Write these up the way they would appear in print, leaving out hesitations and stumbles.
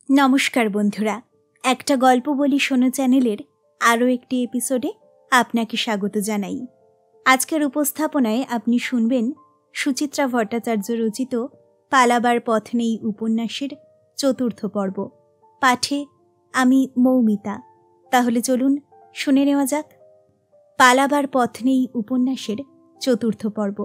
নমস্কার বন্ধুরা, একটা গল্প বলি শোনো চ্যানেলের আরও একটি এপিসোডে আপনাকে স্বাগত জানাই। আজকের উপস্থাপনায় আপনি শুনবেন সুচিত্রা ভট্টাচার্য রচিত পালাবার পথ নেই উপন্যাসের চতুর্থ পর্ব। পাঠে আমি মৌমিতা। তাহলে চলুন শুনে নেওয়া যাক পালাবার পথ নেই উপন্যাসের চতুর্থ পর্ব।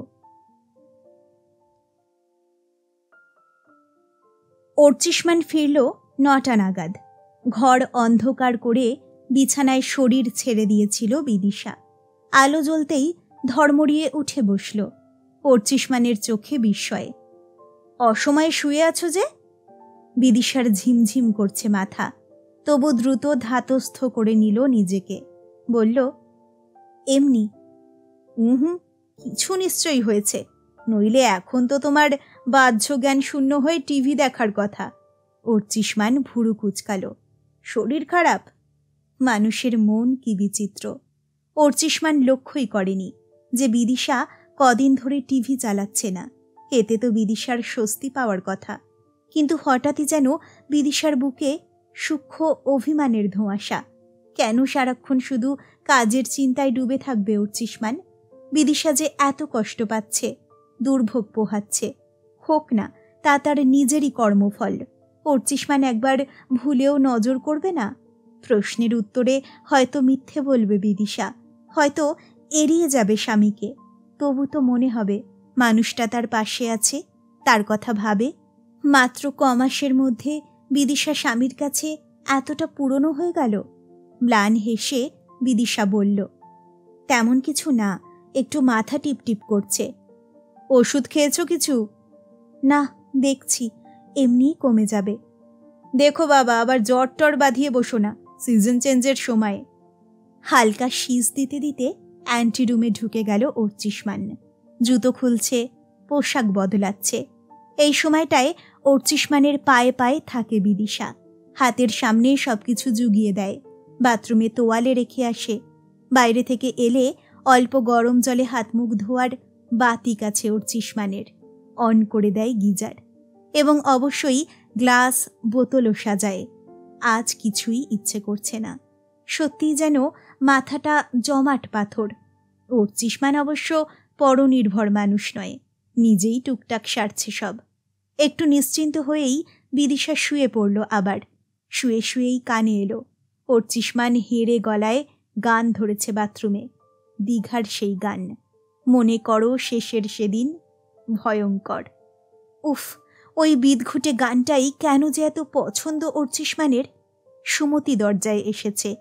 অর্চিষ্মান ফিরল ৯টা নাগাদ। ঘর অন্ধকার করে বিছানায় শরীর ছেড়ে দিয়েছিল বিদিশা। আলো জ্বলতেই ধর্মড়িয়ে উঠে বসল। অর্চিষ্মানের চোখে বিস্ময়। অসময়ে শুয়ে আছো যে? বিদিশার ঝিমঝিম করছে মাথা, তবু দ্রুত ধাতস্থ করে নিল নিজেকে। বলল, এমনি। কিছু নিশ্চয়ই হয়েছে, নইলে এখন তো তোমার বাহ্য জ্ঞান শূন্য হয়ে টিভি দেখার কথা। অর্চিষ্মান ভুরু কুচকাল। শরীর খারাপ? মানুষের মন কি বিচিত্র। অর্চিষ্মান লক্ষ্যই করেনি যে বিদিশা কদিন ধরে টিভি চালাচ্ছে না। এতে তো বিদিশার স্বস্তি পাওয়ার কথা, কিন্তু হঠাৎই যেন বিদিশার বুকে সূক্ষ্ম অভিমানের ধোঁয়াশা। কেন সারাক্ষণ শুধু কাজের চিন্তায় ডুবে থাকবে অর্চিষ্মান? বিদিশা যে এত কষ্ট পাচ্ছে, দুর্ভোগ পোহাচ্ছে, হোক না, তা তার নিজেরই কর্মফল। অর্চিষ্মান একবার ভুলেও নজর করবে না? প্রশ্নের উত্তরে হয়তো মিথ্যে বলবে বিদিশা, হয়তো এড়িয়ে যাবে স্বামীকে। তবু তো মনে হবে মানুষটা তার পাশে আছে, তার কথা ভাবে। মাত্র কমাসের মধ্যে বিদিশা স্বামীর কাছে এতটা পুরনো হয়ে গেল। ম্লান হেসে বিদিশা বলল, তেমন কিছু না, একটু মাথা টিপটিপ করছে। ওষুধ খেয়েছো কিছু? না, দেখছি এমনিই কমে যাবে। দেখো বাবা, আবার জ্বর টর বাঁধিয়ে বসো না সিজন চেঞ্জের সময়ে। হালকা শীষ দিতে দিতে অ্যান্টিরুমে ঢুকে গেল অর্চিষ্মান। জুতো খুলছে, পোশাক বদলাচ্ছে। এই সময়টায় অর্চিষ্মানের পায়ে পায়ে থাকে বিদিশা। হাতের সামনে সবকিছু জুগিয়ে দেয়, বাথরুমে তোয়ালে রেখে আসে। বাইরে থেকে এলে অল্প গরম জলে হাত মুখ ধোয়ার বাতিক আছে অর্চিষ্মানের। অন করে দেয় গিজার, এবং অবশ্যই গ্লাস বোতলও সাজায়। আজ কিছুই ইচ্ছে করছে না, সত্যিই যেন মাথাটা জমাট পাথর। অর্চিষ্মান অবশ্য পরনির্ভর মানুষ নয়, নিজেই টুকটাক সারছে সব। একটু নিশ্চিন্ত হয়েই বিদিশা শুয়ে পড়ল। আবার শুয়ে শুয়েই কানে এলো অর্চিষ্মান হেরে গলায় গান ধরেছে বাথরুমে। দীঘার সেই গান, মনে করো শেষের সেদিন, ভয়ঙ্কর। উফ, ওই বিদঘুটে গানটাই কেন যে এত পছন্দ অর্চিষ্মানের। সুমতি দরজায় এসেছে।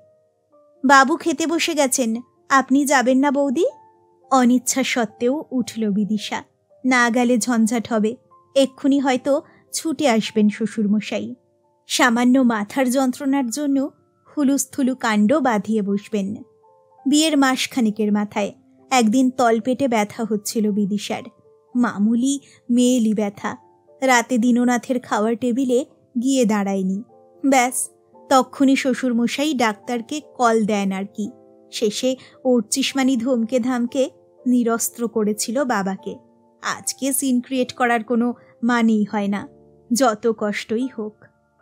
বাবু খেতে বসে গেছেন, আপনি যাবেন না বৌদি? অনিচ্ছা সত্ত্বেও উঠল বিদিশা। না গেলে ঝঞ্ঝাট হবে, এক্ষুনি হয়তো ছুটে আসবেন শ্বশুরমশাই। সামান্য মাথার যন্ত্রণার জন্য হুলুস্থুলু কাণ্ড বাঁধিয়ে বসবেন। বিয়ের মাসখানিকের মাথায় একদিন তলপেটে ব্যথা হচ্ছিল বিদিশার, মামুলি মেয়েলি ব্যথা। রাতে দীননাথের খাওয়ার টেবিলে গিয়ে দাঁড়ায়নি, ব্যাস তক্ষুনি শ্বশুরমশাই ডাক্তারকে কল দেন আর কি। শেষে অর্চিষ্মানি ধমকে ধামকে নিরস্ত্র করেছিল বাবাকে। আজকে সিন ক্রিয়েট করার কোনো মানেই হয় না, যত কষ্টই হোক।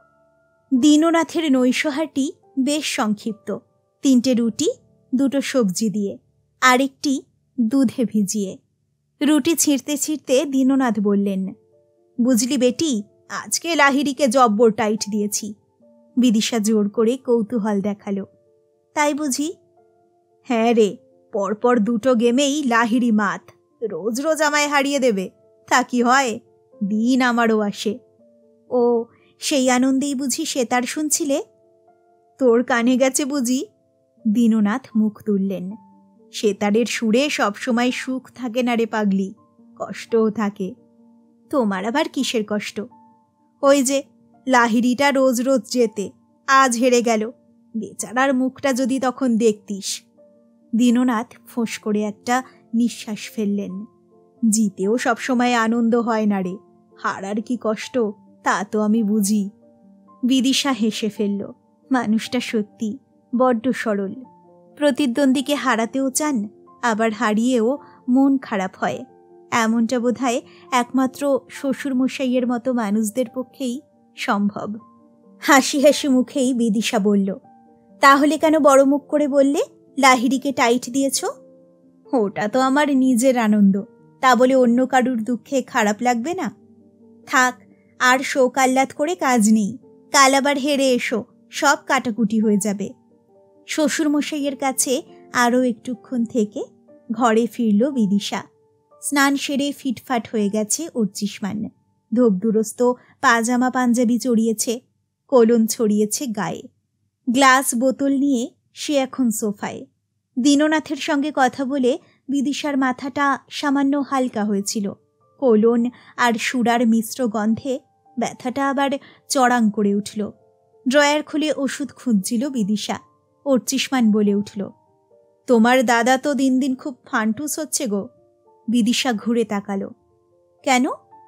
দীননাথের নৈশহারটি বেশ সংক্ষিপ্ত, 3টে রুটি 2টো সবজি দিয়ে, আরেকটি দুধে ভিজিয়ে। রুটি ছিঁড়তে ছিঁড়তে দীননাথ বললেন, বুঝলি বেটি, আজকে লাহিড়িকে জব্বর টাইট দিয়েছি। বিদিশা জোর করে কৌতূহল দেখালো, তাই বুঝি? হ্যাঁ রে, পরপর 2টো গেমেই লাহিড়ি মাত। রোজ রোজ আমায় হারিয়ে দেবে, তা কি হয়? দিন আমারও আসে। ও, সেই আনন্দেই বুঝি সেতার শুনছিলে? তোর কানে গেছে বুঝি? দীননাথ মুখ তুললেন। সেতারের সুরে সবসময় সুখ থাকে না রে পাগলি, কষ্টও থাকে। তোমার আবার কিসের কষ্ট? ওই যে লাহিড়িটা রোজ রোজ যেতে, আজ হেরে গেল। বেচারার মুখটা যদি তখন দেখতিস। দীননাথ ফোঁস করে একটা নিঃশ্বাস ফেললেন। জিতেও সবসময় আনন্দ হয় না রে, হারার কি কষ্ট তা তো আমি বুঝি। বিদিশা হেসে ফেলল। মানুষটা সত্যি বড্ড সরল। প্রতিদ্বন্দ্বীকে হারাতেও চান, আবার হারিয়েও মন খারাপ হয়। এমনটা বোধহয় একমাত্র শ্বশুরমশাইয়ের মতো মানুষদের পক্ষেই সম্ভব। হাসি হাসি মুখেই বিদিশা বলল, তাহলে কেন বড় মুখ করে বললে লাহিড়িকে টাইট দিয়েছ? ওটা তো আমার নিজের আনন্দ, তা বলে অন্য কারুর দুঃখে খারাপ লাগবে না? থাক, আর শোক আহ্লাদ করে কাজ নেই। কাল আবার হেরে এসো, সব কাটাকুটি হয়ে যাবে। শ্বশুরমশাইয়ের কাছে আরও একটুক্ষণ থেকে ঘরে ফিরল বিদিশা। স্নান সেরে ফিটফাট হয়ে গেছে উর্চিষ্মান। ধোপদুরস্ত পাজামা পাঞ্জাবি চড়িয়েছে, কোলন ছড়িয়েছে গায়ে। গ্লাস বোতল নিয়ে সে এখন সোফায়। দীননাথের সঙ্গে কথা বলে বিদিশার মাথাটা সামান্য হালকা হয়েছিল। কোলন আর সুরার মিশ্র গন্ধে ব্যথাটা আবার চড়াং করে উঠল। ড্রয়ার খুলে ওষুধ খুঁজছিল বিদিশা। উর্চিষ্মান বলে উঠল, তোমার দাদা তো দিন দিন খুব ফান্টুস হচ্ছে গো। বিদিশা ঘুরে তাকালো। কেন?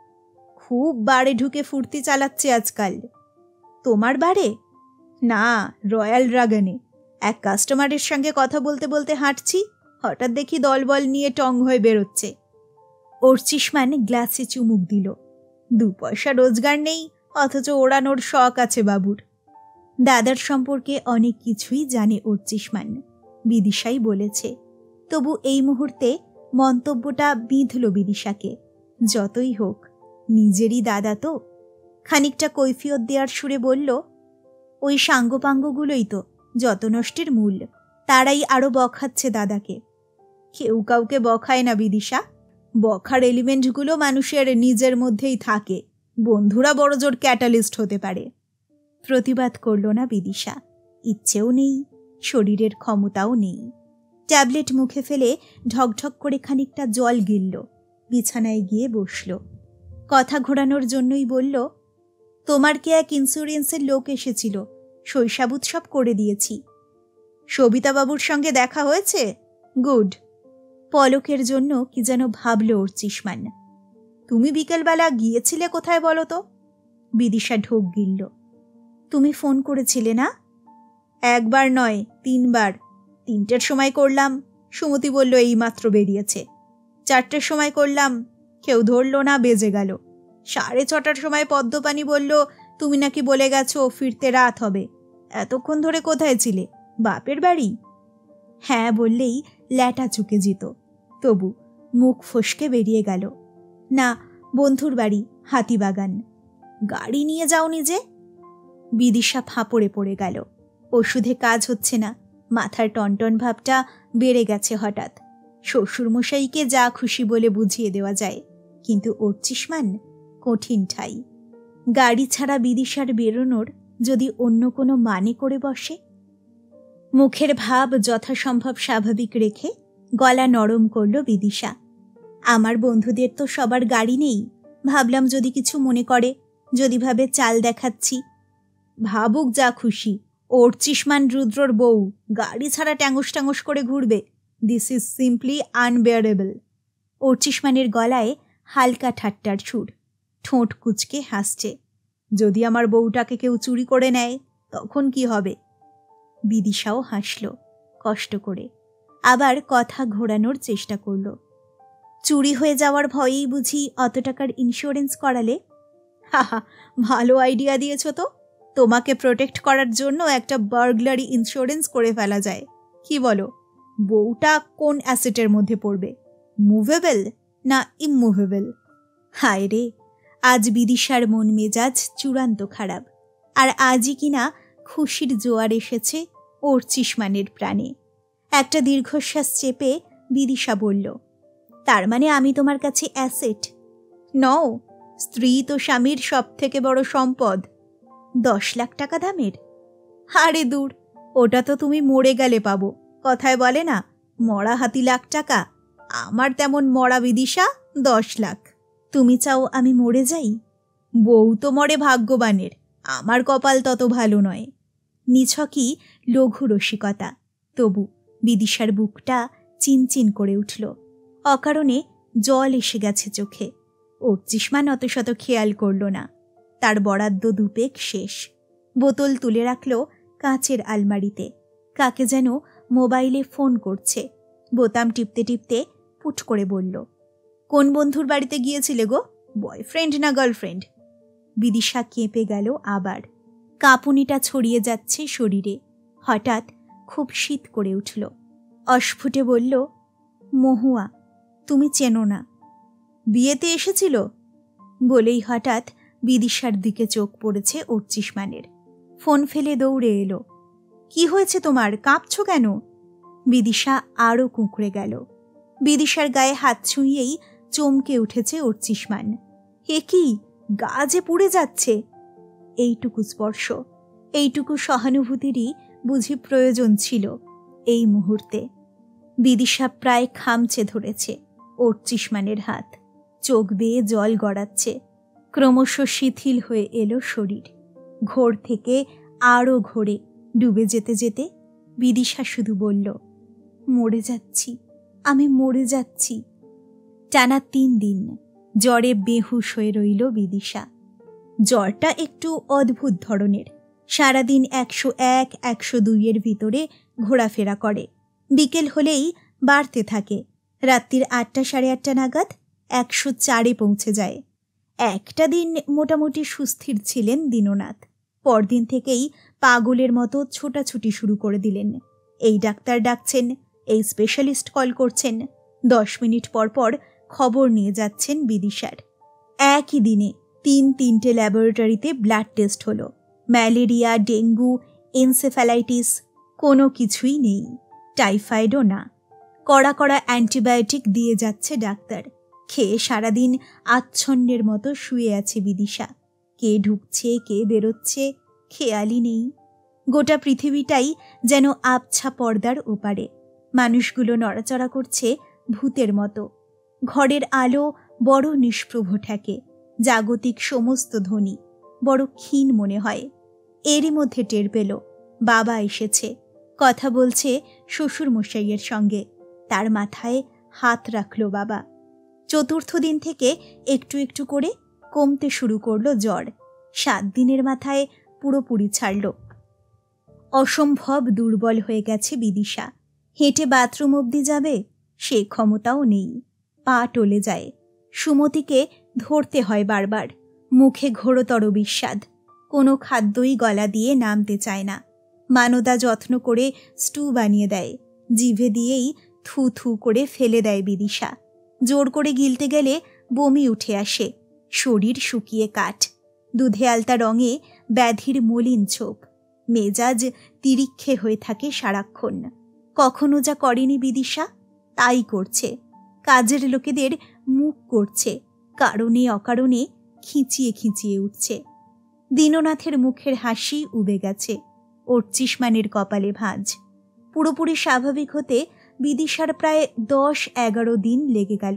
খুব বারে ঢুকে ফুর্তি চালাচ্ছে আজকাল। তোমার বারে? না, রয়্যাল ড্রাগনে। এক কাস্টমারের সঙ্গে কথা বলতে বলতে হাঁটছি, হঠাৎ দেখি দলবল নিয়ে টং হয়ে বেরোচ্ছে। উর্চিষ্মান গ্লাসে চুমুক দিল। 2 পয়সা রোজগার নেই, অথচ ওড়ানোর শখ আছে বাবুর। দাদার সম্পর্কে অনেক কিছুই জানে উর্চিষ্মান, বিদিশাই বলেছে। তবু এই মুহূর্তে মন্তব্যটা বিঁধল বিদিশাকে। যতই হোক নিজেরই দাদা তো। খানিকটা কৈফিয়ত দেওয়ার সুরে বলল, ওই সাঙ্গপাঙ্গগুলোই তো যত নষ্টের মূল। তারাই আরো বখাচ্ছে দাদাকে। কেউ কাউকে বখায় না বিদিশা। বখার এলিমেন্টগুলো মানুষের নিজের মধ্যেই থাকে। বন্ধুরা বড়জোর ক্যাটালিস্ট হতে পারে। প্রতিবাদ করল না বিদিশা। ইচ্ছেও নেই, শরীরের ক্ষমতাও নেই। ট্যাবলেট মুখে ফেলে ঢকঢক করে খানিকটা জল গিলল। বিছানায় গিয়ে বসল। কথা ঘোরানোর জন্যই বলল, তোমার কে এক ইন্স্যুরেন্সের লোক এসেছিল, শৈশব উৎসব করে দিয়েছি। সবিতাবাবুর সঙ্গে দেখা হয়েছে? গুড। পলকের জন্য কি যেন ভাবল উর্চিষ্মান। তুমি বিকেলবেলা গিয়েছিলে কোথায় বলো তো? বিদিশা ঢোক গিলল। তুমি ফোন করেছিলে না? 1 বার নয় 3 বার। 3টের সময় করলাম, সুমতি বলল এইমাত্র বেরিয়েছে। 4টের সময় করলাম, কেউ ধরল না, বেজে গেল। 6:30টার সময় পদ্মপানি বলল তুমি নাকি বলে গেছো ফিরতে রাত হবে। এতক্ষণ ধরে কোথায় ছিলে? বাপের বাড়ি? হ্যাঁ বললেই ল্যাটা চুকে যেত। তবু মুখ ফসকে বেরিয়ে গেল, না, বন্ধুর বাড়ি, হাতিবাগান। গাড়ি নিয়ে যাওনি যে? বিদিশা ফাঁপড়ে পড়ে গেল। ওষুধে কাজ হচ্ছে না, মাথার টনটন ভাবটা বেড়ে গেছে হঠাৎ। শ্বশুরমশাইকে যা খুশি বলে বুঝিয়ে দেওয়া যায়, কিন্তু উর্চিষ্মান কঠিন ঠাই। গাড়ি ছাড়া বিদিশার বেরোনোর যদি অন্য কোনো মানে করে বসে। মুখের ভাব যথাসম্ভব স্বাভাবিক রেখে গলা নরম করল বিদিশা। আমার বন্ধুদের তো সবার গাড়ি নেই, ভাবলাম যদি কিছু মনে করে, যদি ভাবে চাল দেখাচ্ছি। ভাবুক যা খুশি, উর্চিষ্মান রুদ্রর বউ গাড়ি ছাড়া ট্যাঙ্গস ট্যাঙ্গস করে ঘুরবে। This is simply unbearable. উর্চিষ্মানের গলায় হালকা ঠাট্টার সুর। ঠোঁট কুচকে হাসছে। যদি আমার বউটাকে কেউ চুরি করে নেয় তখন কি হবে? বিদিশাও হাসল কষ্ট করে, আবার কথা ঘোরানোর চেষ্টা করল। চুরি হয়ে যাওয়ার ভয়েই বুঝি অত টাকার ইন্স্যুরেন্স করালে? হাহা, ভালো আইডিয়া দিয়েছ তো। তোমাকে প্রোটেক্ট করার জন্য একটা বার্গলারি ইন্স্যুরেন্স করে ফেলা যায়। কি বলো? বউটা কোন অ্যাসেটের মধ্যে পড়বে? মুভেবল না ইমুভেবল? হায় রে, আজ বিদিশার মন মেজাজ চূড়ান্ত খারাপ। আর আজই কিনা খুশির জোয়ার এসেছে উর্চিষ্মানের প্রাণে। একটা দীর্ঘশ্বাস চেপে বিদিশা বলল, তার মানে আমি তোমার কাছে অ্যাসেট নও? স্ত্রী তো স্বামীর সব থেকে বড় সম্পদ। 10 লাখ টাকা দামের? আরে দূর, ওটা তো তুমি মরে গেলে পাবো। কথায় বলে না, মরা হাতি লাখ টাকা। আমার তেমন মরা বিদিশা 10 লাখ। তুমি চাও আমি মরে যাই? বউ তো মরে ভাগ্যবানের, আমার কপাল তত ভালো নয়। নিছকই লঘু রসিকতা, তবু বিদিশার বুকটা চিনচিন করে উঠল। অকারণে জল এসে গেছে চোখে। উর্চিষ্মান অত শত খেয়াল করল না। তার বরাদ্দ 2 পেগ শেষ। বোতল তুলে রাখল কাঁচের আলমারিতে। কাকে যেন মোবাইলে ফোন করছে। বোতাম টিপতে টিপতে পুট করে বলল, কোন বন্ধুর বাড়িতে গিয়েছিলে গো? বয়ফ্রেন্ড না গার্লফ্রেন্ড? বিদিশা কেঁপে গেল আবার। কাঁপুনিটা ছড়িয়ে যাচ্ছে শরীরে। হঠাৎ খুব শীত করে উঠল। অস্ফুটে বলল, মহুয়া, তুমি চেনো না? বিয়েতে এসেছিল বলেই হঠাৎ বিদিশার দিকে চোখ পড়েছে অর্চিষ্মানের। ফোন ফেলে দৌড়ে এলো। কি হয়েছে তোমার, কাঁপছো কেন? বিদিশা আরও কুঁকড়ে গেল। বিদিশার গায়ে হাত ছুঁয়েই চমকে উঠেছে অর্চিষ্মান। এ কি, গা যে পুড়ে যাচ্ছে! এইটুকু স্পর্শ, এইটুকু সহানুভূতিরই বুঝি প্রয়োজন ছিল এই মুহূর্তে। বিদিশা প্রায় খামচে ধরেছে অর্চিষ্মানের হাত। চোখ বেয়ে জল গড়াচ্ছে। ক্রমশ শিথিল হয়ে এলো শরীর। ঘোর থেকে আরও ঘোরে ডুবে যেতে যেতে বিদিশা শুধু বলল, মরে যাচ্ছি, আমি মরে যাচ্ছি। টানা 3 দিন জ্বরে বেহুশ হয়ে রইল বিদিশা। জ্বরটা একটু অদ্ভুত ধরনের। সারাদিন 101, 102 ভিতরে ঘোরাফেরা করে। বিকেল হলেই বাড়তে থাকে। রাত্রির 8টা, 8:30 নাগাদ 104 পৌঁছে যায়। একটা দিন মোটামুটি সুস্থির ছিলেন দীননাথ। পরদিন থেকেই পাগলের মতো ছোটাছুটি শুরু করে দিলেন। এই ডাক্তার ডাকছেন, এই স্পেশালিস্ট কল করছেন। 10 মিনিট পর পর খবর নিয়ে যাচ্ছেন বিদিশার। একই দিনে 3-3টে ল্যাবরেটরিতে ব্লাড টেস্ট হলো। ম্যালেরিয়া, ডেঙ্গু, এনসেফ্যালাইটিস কোনো কিছুই নেই, টাইফয়েডও না। কড়া কড়া অ্যান্টিবায়োটিক দিয়ে যাচ্ছে ডাক্তার। খেয়ে সারাদিন আচ্ছন্নের মতো শুয়ে আছে বিদিশা। কে ঢুকছে, কে বেরোচ্ছে, খেয়ালই নেই। গোটা পৃথিবীটাই যেন আবছা পর্দার ওপারে। মানুষগুলো নড়াচড়া করছে ভূতের মতো। ঘরের আলো বড় নিষ্প্রভ ঠেকে। জাগতিক সমস্ত ধ্বনি বড় ক্ষীণ মনে হয়। এরই মধ্যে টের পেল বাবা এসেছে। কথা বলছে শ্বশুর মশাইয়ের সঙ্গে। তার মাথায় হাত রাখল বাবা। 4র্থ দিন থেকে একটু একটু করে কমতে শুরু করলো জ্বর। 7 দিনের মাথায় পুরোপুরি ছাড়ল। অসম্ভব দুর্বল হয়ে গেছে বিদিশা। হেঁটে বাথরুম অবধি যাবে সে ক্ষমতাও নেই। পা টলে যায়। সুমতিকে ধরতে হয় বারবার। মুখে ঘোরতর বিস্বাদ। কোনো খাদ্যই গলা দিয়ে নামতে চায় না। মানদা যত্ন করে স্টু বানিয়ে দেয়। জিভে দিয়েই থু থু করে ফেলে দেয় বিদিশা। জোর করে গিলতে গেলে বমি উঠে আসে। শরীর শুকিয়ে কাঠ। দুধে আলতা রঙে ব্যাধির মলিন ছোপ। মেজাজ তিরিক্ষে হয়ে থাকে সারাক্ষণ। কখনো যা করেনি বিদিশা তাই করছে। কাজের লোকেদের মুখ করছে। কারণে অকারণে খিঁচিয়ে খিঁচিয়ে উঠছে। দীননাথের মুখের হাসি উবে গেছে। অর্চিষ্মানের কপালে ভাঁজ। পুরোপুরি স্বাভাবিক হতে বিদিশার প্রায় 10-11 দিন লেগে গেল।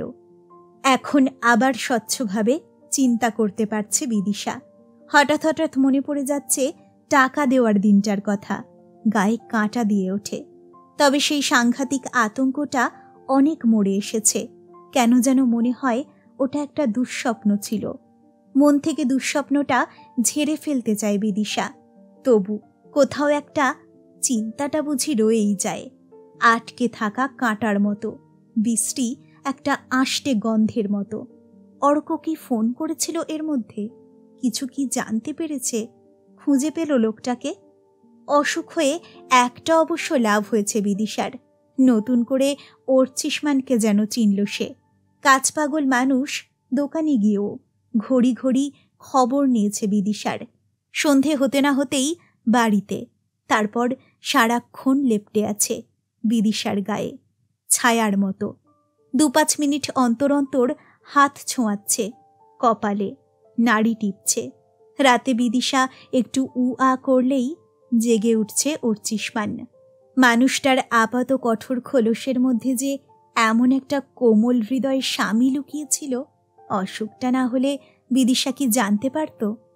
এখন আবার স্বচ্ছভাবে চিন্তা করতে পারছে বিদিশা। হঠাৎ হঠাৎ মনে পড়ে যাচ্ছে টাকা দেওয়ার দিনটার কথা। গায়ে কাঁটা দিয়ে ওঠে। তবে সেই সাংঘাতিক আতঙ্কটা অনেক মরে এসেছে। কেন যেন মনে হয় ওটা একটা দুঃস্বপ্ন ছিল। মন থেকে দুঃস্বপ্নটা ঝেড়ে ফেলতে চায় বিদিশা। তবু কোথাও একটা চিন্তাটা বুঝি রয়েই যায়, আটকে থাকা কাঁটার মতো, বৃষ্টি একটা আষ্টে গন্ধের মতো। অর্ক কি ফোন করেছিল এর মধ্যে? কিছু কি জানতে পেরেছে? খুঁজে পেল লোকটাকে? অসুখ হয়ে একটা অবশ্য লাভ হয়েছে বিদিশার। নতুন করে অর্চিষ্মানকে যেন চিনল সে। কাজপাগল মানুষ দোকানে গিয়েও ঘড়ি ঘড়ি খবর নিয়েছে বিদিশার। সন্ধে হতে না হতেই বাড়িতে। তারপর সারাক্ষণ লেপ্টে আছে বিদিশার গায়ে, ছায়ার মতো। 2-5 মিনিট অন্তর অন্তর হাত ছোঁয়াচ্ছে কপালে, নাড়ি টিপছে। রাতে বিদিশা একটু উআ করলেই জেগে উঠছে অর্চিষ্মান। মানুষটার আপাত কঠোর খোলসের মধ্যে যে এমন একটা কোমল হৃদয় স্বামী লুকিয়েছিল, অসুখটা না হলে বিদিশা কি জানতে পারত?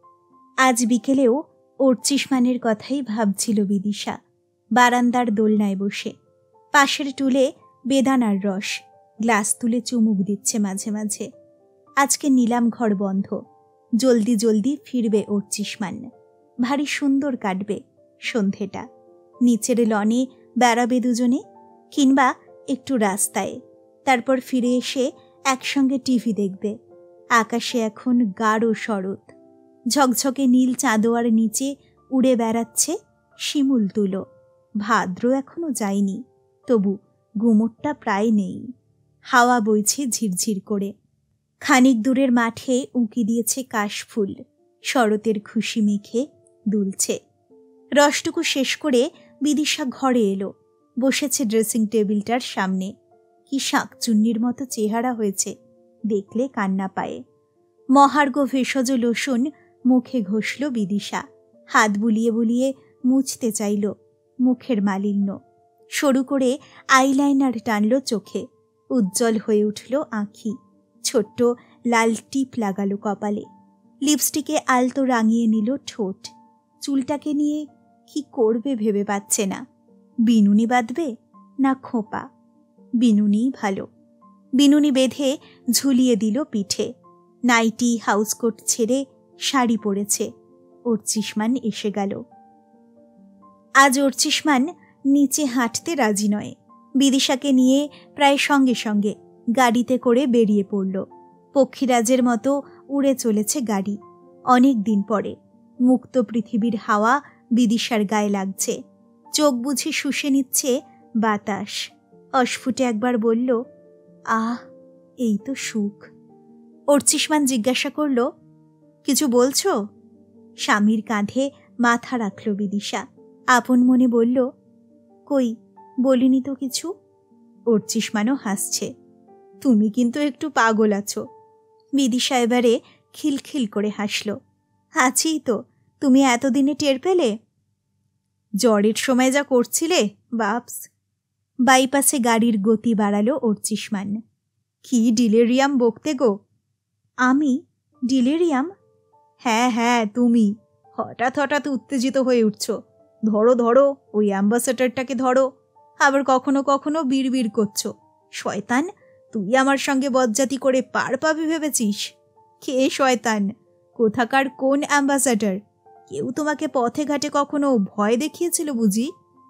আজ বিকেলেও অর্চিষ্মানের কথাই ভাবছিল বিদিশা। বারান্দার দোলনায় বসে পাশের টুলে বেদানার রস, গ্লাস তুলে চুমুক দিচ্ছে মাঝে মাঝে। আজকে নিলাম ঘর বন্ধ। জলদি জলদি ফিরবে অর্চিষ্মান। ভারী সুন্দর কাটবে সন্ধেটা। নিচের লনে বেড়াবে দুজনে, কিংবা একটু রাস্তায়। তারপর ফিরে এসে একসঙ্গে টিভি দেখবে। আকাশে এখন গাঢ় শরৎ। ঝকঝকে নীল চাঁদোয়ার নিচে উড়ে বেড়াচ্ছে শিমুল তুলো। ভাদ্র এখনো যায়নি, তবু গুমোটটা প্রায় নেই। হাওয়া বইছে ঝিরঝির করে। খানিক দূরের মাঠে উঁকি দিয়েছে কাশফুল, শরতের খুশি মেঘে দুলছে। রসটুকু শেষ করে বিদিশা ঘরে এলো, বসেছে ড্রেসিং টেবিলটার সামনে। কি শাঁকচুন্নির মতো চেহারা হয়েছে, দেখলে কান্না পায়ে। মহার্ঘ ভেষজ লোশন মুখে ঘষল বিদিশা, হাত বুলিয়ে বুলিয়ে মুছতে চাইল মুখের মালিন্য। সরু করে আইলাইনার টানল চোখে, উজ্জ্বল হয়ে উঠল আঁখি। ছোট্ট লাল টিপ লাগালো কপালে, লিপস্টিকে আলতো রাঙিয়ে নিল ঠোঁট। চুলটাকে নিয়ে কি করবে ভেবে পাচ্ছে না। বিনুনি বাঁধবে না খোঁপা? বিনুনিই ভালো। বিনুনি বেঁধে ঝুলিয়ে দিল পিঠে। নাইটি হাউসকোট ছেড়ে শাড়ি পরেছে। অর্চিষ্মান এসে গেল। আজ অর্চিষ্মান নিচে হাঁটতে রাজি নয়। বিদিশাকে নিয়ে প্রায় সঙ্গে সঙ্গে গাড়িতে করে বেরিয়ে পড়ল। পক্ষীরাজের মতো উড়ে চলেছে গাড়ি। অনেক দিন পরে মুক্ত পৃথিবীর হাওয়া বিদিশার গায়ে লাগছে। চোখ বুঝে শুষে নিচ্ছে বাতাস। অস্ফুটে একবার বলল, আহ, এই তো সুখ। অর্চিষ্মান জিজ্ঞাসা করল, কিছু বলছো? স্বামীর কাঁধে মাথা রাখল বিদিশা। আপন মনে বলল, কই, বলিনি তো কিছু। অর্চিষ্মানও হাসছে। তুমি কিন্তু একটু পাগল আছো। বিদিশা এবারে খিলখিল করে হাসল। আছিই তো, তুমি এতদিনে টের পেলে? জ্বরের সময় যা করছিলে বাপস। বাইপাসে গাড়ির গতি বাড়ালো অর্চিষ্মান। কি ডিলেরিয়াম বকতে গো। আমি ডিলেরিয়াম? হ্যাঁ হ্যাঁ, তুমি হঠাৎ হঠাৎ উত্তেজিত হয়ে উঠছ। ধরো ধরো, ওই অ্যাম্বাসেডরটাকে ধরো। আবার কখনো কখনো বিড়বিড় করছো। শয়তান, তুই আমার সঙ্গে বজ্জাতি করে পার পাবি ভেবেছিস? কে শয়তান? কোথাকার কোন অ্যাম্বাসেডর? কেউ তোমাকে পথে ঘাটে কখনো ভয় দেখিয়েছিল বুঝি?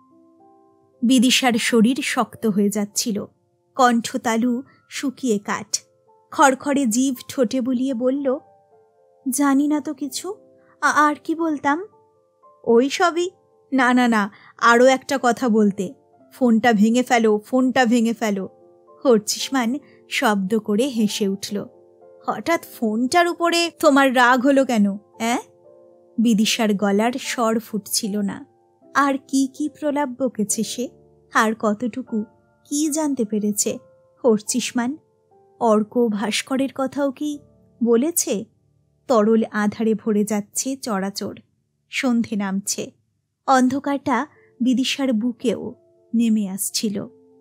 বিদিশার শরীর শক্ত হয়ে যাচ্ছিল, কণ্ঠতালু শুকিয়ে কাঠ। খড়খড়ে জিভ ঠোঁটে বুলিয়ে বলল, জানি না তো কিছু। আর কি বলতাম? ওই সবই। না না না, আরও একটা কথা বলতে। ফোনটা ভেঙে ফেলো, ফোনটা ভেঙে ফেলো। অর্চিষ্মান শব্দ করে হেসে উঠল। হঠাৎ ফোনটার উপরে তোমার রাগ হলো কেন? বিদিশার গলার স্বর ফুটছিল না। আর কি কি প্রলাপ বকেছে সে, আর কতটুকু কি জানতে পেরেছে অর্চিষ্মান? অর্ক ভাস্করের কথাও কি বলেছে? তরল আধারে ভরে যাচ্ছে চরাচর। সন্ধে নামছে। অন্ধকারটা বিদিশার বুকেও নেমে আসছিল।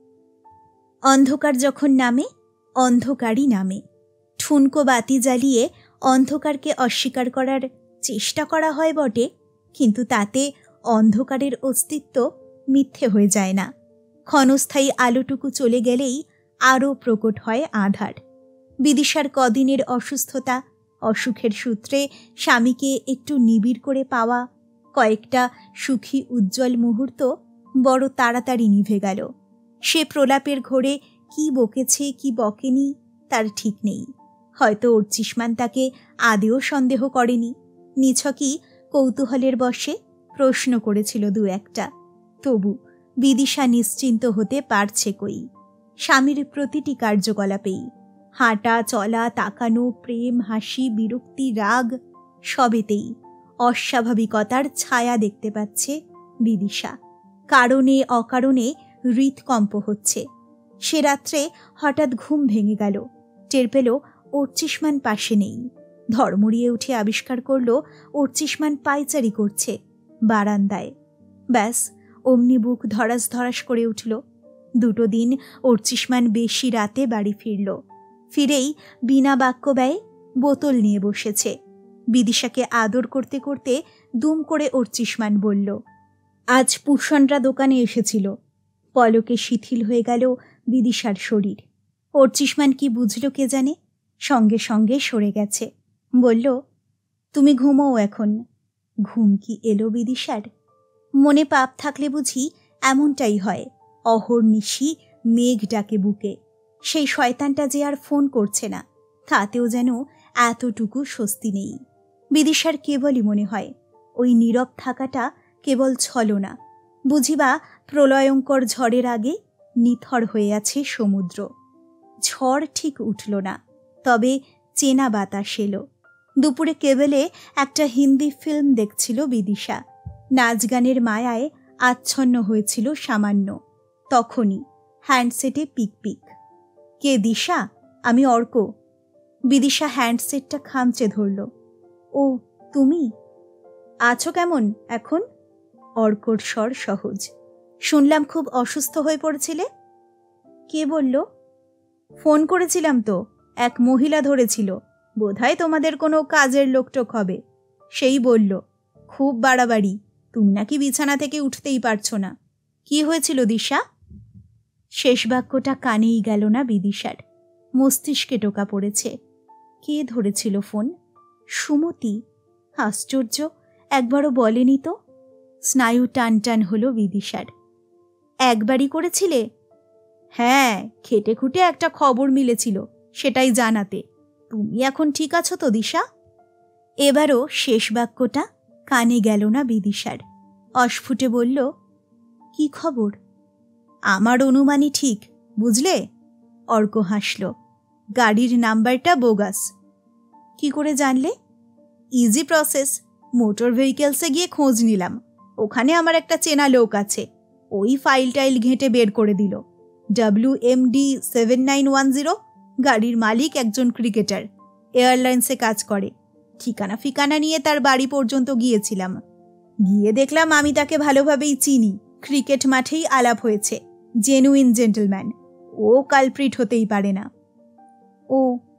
অন্ধকার যখন নামে, অন্ধকারই নামে। ঠুনকো বাতি জ্বালিয়ে অন্ধকারকে অস্বীকার করার চেষ্টা করা হয় বটে, কিন্তু তাতে অন্ধকারের অস্তিত্ব মিথ্যে হয়ে যায় না। ক্ষণস্থায়ী আলোটুকু চলে গেলেই আরও প্রকট হয় আধার। বিদিশার কদিনের অসুস্থতা, অসুখের সূত্রে স্বামীকে একটু নিবিড় করে পাওয়া, কয়েকটা সুখী উজ্জ্বল মুহূর্ত বড় তাড়াতাড়ি নিভে গেল। সে প্রলাপের ঘোরে কি বকেছে কি বকেনি তার ঠিক নেই। হয়তো অর্চিষ্মান তাকে আদেও সন্দেহ করেনি। নিছকই কৌতূহলের বশে প্রশ্ন করেছিল দু একটা। তবু বিদিশা নিশ্চিন্ত হতে পারছে কই। স্বামীর প্রতিটি কার্যকলাপেই, হাঁটা চলা, তাকানো, প্রেম, হাসি, বিরক্তি, রাগ, সবেতেই অস্বাভাবিকতার ছায়া দেখতে পাচ্ছে বিদিশা। কারণে অকারণে হৃৎকম্প হচ্ছে। সে রাত্রে হঠাৎ ঘুম ভেঙে গেল। টের পেল অর্চিষ্মান পাশে নেই। ধর্মড়িয়ে উঠে আবিষ্কার করল অর্চিষ্মান পায়চারি করছে বারান্দায়। ব্যাস, অমনি বুক ধরাস ধরাস করে উঠল। দুটো দিন অর্চিষ্মান বেশি রাতে বাড়ি ফিরল। ফিরেই বিনা বাক্য ব্যয়ে বোতল নিয়ে বসেছে। বিদিশাকে আদর করতে করতে দুম করে অর্চিষ্মান বলল, আজ পুষণরা দোকানে এসেছিল। পলকে শিথিল হয়ে গেল বিদিশার শরীর। অর্চিষ্মান কি বুঝল কে জানে, সঙ্গে সঙ্গে সরে গেছে। বলল, তুমি ঘুমোও এখন। ঘুম কি এলো বিদিশার? মনে পাপ থাকলে বুঝি এমনটাই হয়। অহর্নিশি মেঘ ডাকে বুকে। সেই শয়তানটা যে আর ফোন করছে না, তাতেও যেন এতটুকু স্বস্তি নেই। বিদিশার কেবলই মনে হয় ওই নীরব থাকাটা কেবল ছলনা, বুঝিবা প্রলয়ঙ্কর ঝড়ের আগে নিথর হয়ে আছে সমুদ্র। ঝড় ঠিক উঠল না, তবে চেনা বাতাস এলো। দুপুরে কেবলে একটা হিন্দি ফিল্ম দেখছিল বিদিশা। নাচ গানের মায়ায় আচ্ছন্ন হয়েছিল সামান্য। তখনই হ্যান্ডসেটে পিক পিক। কে দিশা? আমি অর্ক। বিদিশা হ্যান্ডসেটটা খামচে ধরল। ও তুমি? আছো কেমন এখন? অর্কর স্বর সহজ। শুনলাম খুব অসুস্থ হয়ে পড়েছিলে। কে বলল? ফোন করেছিলাম তো, এক মহিলা ধরেছিল, বোধহয় তোমাদের কোনো কাজের লোকটোক হবে। সেই বলল খুব বাড়াবাড়ি, তুমি নাকি বিছানা থেকে উঠতেই পারছো না। কি হয়েছিল দিশা? শেষ বাক্যটা কানেই গেল না বিদিশার, মস্তিষ্কে টোকা পড়েছে। কে ধরেছিল ফোন? সুমতি? আশ্চর্য, একবারও বলেনি তো। স্নায়ু টান টান হলো বিদিশার। একবারই করেছিলে? হ্যাঁ, খেটে খুঁটে একটা খবর মিলেছিল, সেটাই জানাতে। তুমি এখন ঠিক আছো তো দিশা? এবারও শেষ বাক্যটা কানে গেল না বিদিশার। অস্ফুটে বলল, কি খবর? আমার অনুমানই ঠিক, বুঝলে? অর্ক হাসল। গাড়ির নাম্বারটা বোগাস। কি করে জানলে? ইজি প্রসেস, মোটর ভেহিকেলসে গিয়ে খোঁজ নিলাম। ওখানে আমার একটা চেনা লোক আছে, ওই ফাইল টাইল ঘেঁটে বের করে দিল। WMD 7910, গাড়ির মালিক একজন ক্রিকেটার, এয়ারলাইন্সে কাজ করে। ঠিকানা ফিকানা নিয়ে তার বাড়ি পর্যন্ত গিয়েছিলাম। গিয়ে দেখলাম আমি তাকে ভালোভাবেই চিনি, ক্রিকেট মাঠেই আলাপ হয়েছে। জেনুইন জেন্টলম্যান, ও কালপ্রিট হতেই পারে না। ও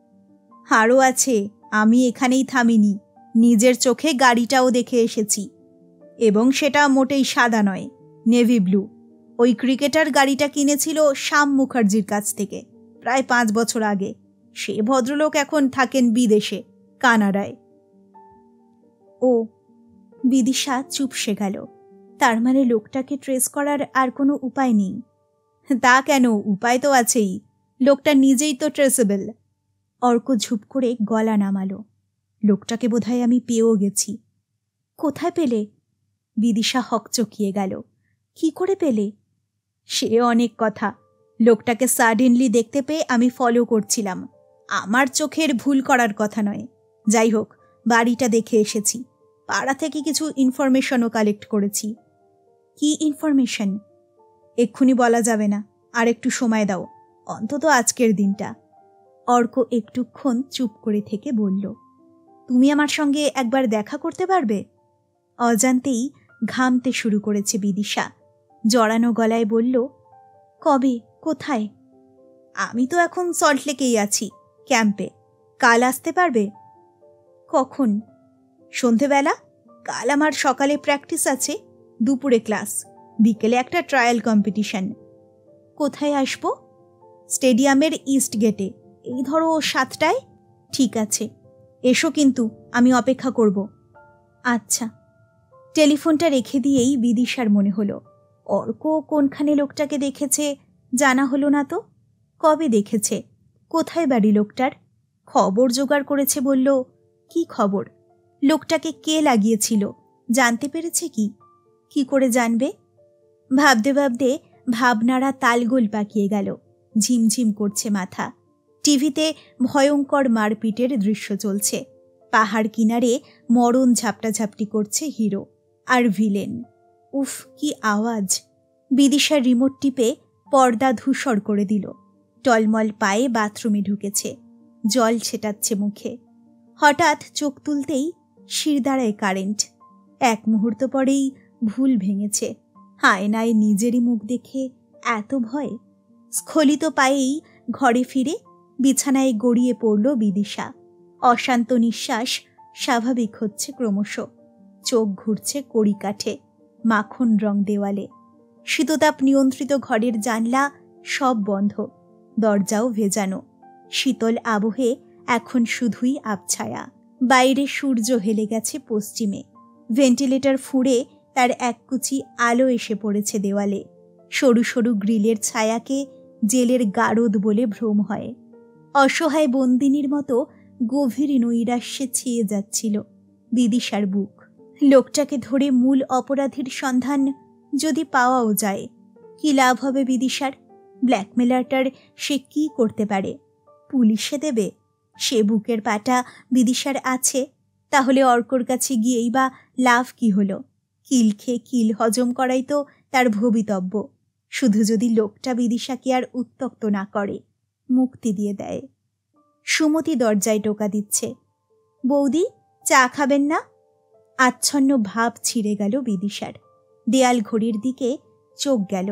আরও আছে, আমি এখানেই থামিনি, নিজের চোখে গাড়িটাও দেখে এসেছি। এবং সেটা মোটেই সাদা নয়, নেভি ব্লু। ওই ক্রিকেটার গাড়িটা কিনেছিল শ্যাম মুখার্জির কাছ থেকে প্রায় 5 বছর আগে। সে ভদ্রলোক এখন থাকেন বিদেশে, কানাডায়। ও, বিদিশা চুপসে গেল। তার মানে লোকটাকে ট্রেস করার আর কোনো উপায় নেই? তা কেন, উপায় তো আছেই, লোকটা নিজেই তো ট্রেসেবল। অর্ক ঝুপ করে গলা নামালো। লোকটাকে বোধহয় আমি পেয়েও গেছি। কোথায় পেলে? বিদিশা হকচকিয়ে গেল। কি করে পেলে? সে অনেক কথা। লোকটাকে সাডেনলি দেখতে পেয়ে আমি ফলো করছিলাম। আমার চোখের ভুল করার কথা নয়। যাই হোক, বাড়িটা দেখে এসেছি। পাড়া থেকে কিছু ইনফরমেশনও কালেক্ট করেছি। কি ইনফরমেশন? এক্ষুনি বলা যাবে না, আর একটু সময় দাও, অন্তত আজকের দিনটা। অর্ক একটুক্ষণ চুপ করে থেকে বলল, তুমি আমার সঙ্গে একবার দেখা করতে পারবে? অজান্তেই ঘামতে শুরু করেছে বিদিশা। জড়ানো গলায় বলল, কবে, কোথায়? আমি তো এখন সল্টলেকেই আছি, ক্যাম্পে। কাল আসতে পারবে? কখন? সন্ধেবেলা। কাল আমার সকালে প্র্যাকটিস আছে, দুপুরে ক্লাস, বিকেলে একটা ট্রায়াল কম্পিটিশন। কোথায় আসবো? স্টেডিয়ামের ইস্ট গেটে, এই ধরো 7টায়। ঠিক আছে, এসো কিন্তু, আমি অপেক্ষা করব। আচ্ছা। টেলিফোনটা রেখে দিয়েই বিদিশার মনে হলো, অর্ক কোনখানে লোকটাকে দেখেছে জানা হলো না তো। কবে দেখেছে? কোথায় বাড়ি লোকটার? খবর জোগাড় করেছে বলল। কি খবর? লোকটাকে কে লাগিয়েছিল জানতে পেরেছে কি? কি করে জানবে? ভাবতে ভাবতে ভাবনারা তালগোল পাকিয়ে গেল। ঝিমঝিম করছে মাথা। টিভিতে ভয়ঙ্কর মারপিটের দৃশ্য চলছে। পাহাড় কিনারে মরণ ঝাপটাঝাপটি করছে হিরো আর ভিলেন। উফ, কি আওয়াজ! বিদিশার রিমোট টিপে পর্দা ধূসর করে দিল। টলমল পায়ে বাথরুমে ঢুকেছে, জল ছেটাচ্ছে মুখে। হঠাৎ চোখ তুলতেই শিরদাঁড়ায় কারেন্ট। এক মুহূর্ত পরেই ভুল ভেঙেছে। আয়নায় নিজেরই মুখ দেখে এত ভয়। স্খলিত পায়েই ঘরে ফিরে বিছানায় গড়িয়ে পড়ল বিদিশা। অশান্ত নিঃশ্বাস স্বাভাবিক হচ্ছে ক্রমশ। চোখ ঘুরছে কড়িকাঠে, মাখন রং দেওয়ালে। শীততাপ নিয়ন্ত্রিত ঘরের জানলা সব বন্ধ, দরজাও ভেজানো। শীতল আবহে এখন শুধুই আবছায়া। বাইরে সূর্য হেলে গেছে পশ্চিমে। ভেন্টিলেটর ফুঁড়ে তার এক কুচি আলো এসে পড়েছে দেওয়ালে। সরু সরু গ্রিলের ছায়াকে জেলের গারদ বলে ভ্রম হয়। অসহায় বন্দিনীর মতো গভীর নৈরাশ্যে ছেয়ে যাচ্ছিল বিদিশার বুক। লোকটাকে ধরে মূল অপরাধীর সন্ধান যদি পাওয়াও যায়, কি লাভ হবে বিদিশার? ব্ল্যাকমেলারটার সে কি করতে পারে? পুলিশে দেবে? সে বুকের পাটা বিদিশার আছে, তাহলে অর্কর কাছে গিয়েই বা লাভ কি হলো? কিল খেয়ে কিল হজম করাই তো তার ভবিতব্য। শুধু যদি লোকটা বিদিশাকে আর উত্ত্যক্ত না করে, মুক্তি দিয়ে দেয়। সুমতি দরজায় টোকা দিচ্ছে। বৌদি, চা খাবেন না? আচ্ছন্ন ভাব ছিঁড়ে গেল বিদিশার। দেয়াল ঘড়ির দিকে চোখ গেল।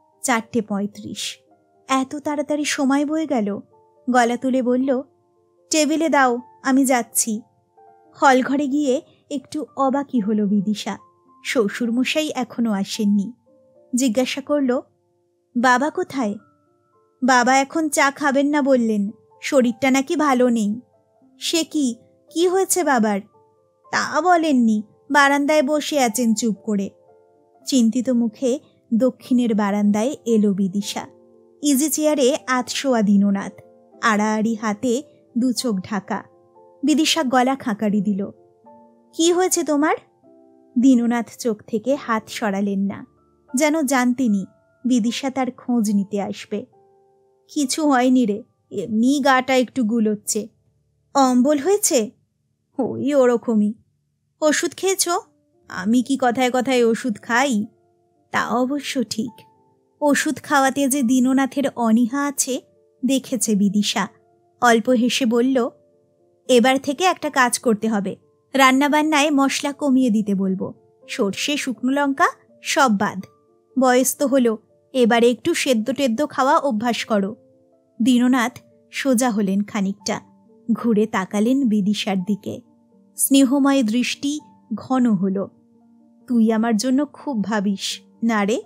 4:35। এত তাড়াতাড়ি সময় বয়ে গেল। গলা তুলে বলল, টেবিলে দাও, আমি যাচ্ছি। হলঘরে গিয়ে একটু অবাকই হল বিদিশা। শ্বশুরমশাই এখনো আসেননি। জিজ্ঞাসা করল, বাবা কোথায়? বাবা এখন চা খাবেন না বললেন, শরীরটা নাকি ভালো নেই। সে কি, কি হয়েছে বাবার? তা বলেননি, বারান্দায় বসে আছেন চুপ করে। চিন্তিত মুখে দক্ষিণের বারান্দায় এলো বিদিশা। ইজি চেয়ারে আধশোয়া দীননাথ, আড়াআড়ি হাতে 2 চোখ ঢাকা। বিদিশা গলা খাঁকারি দিল। কি হয়েছে তোমার? দীননাথ চোখ থেকে হাত সরালেন না, যেন জানতেনি বিদিশা তার খোঁজ নিতে আসবে। কিছু হয়নি রে, এমনি গাটা একটু গুলোচ্ছে। অম্বল হয়েছে? ওই ওরকমই। ওষুধ খেয়েছ? আমি কি কথায় কথায় ওষুধ খাই? তা অবশ্য ঠিক। ওষুধ খাওয়াতে যে দীননাথের অনীহা আছে দেখেছে বিদিশা। অল্প হেসে বলল, এবার থেকে একটা কাজ করতে হবে, রান্নাবান্নায় মশলা কমিয়ে দিতে বলবো। সর্ষে, শুকনো লঙ্কা সব বাদ। বয়স তো হলো, এবারে একটু সেদ্ধ টেদ্দ খাওয়া অভ্যাস করো। দীননাথ সোজা হলেন খানিকটা, ঘুরে তাকালেন বিদিশার দিকে। স্নেহময় দৃষ্টি ঘন হল। তুই আমার জন্য খুব ভাবিস না রে?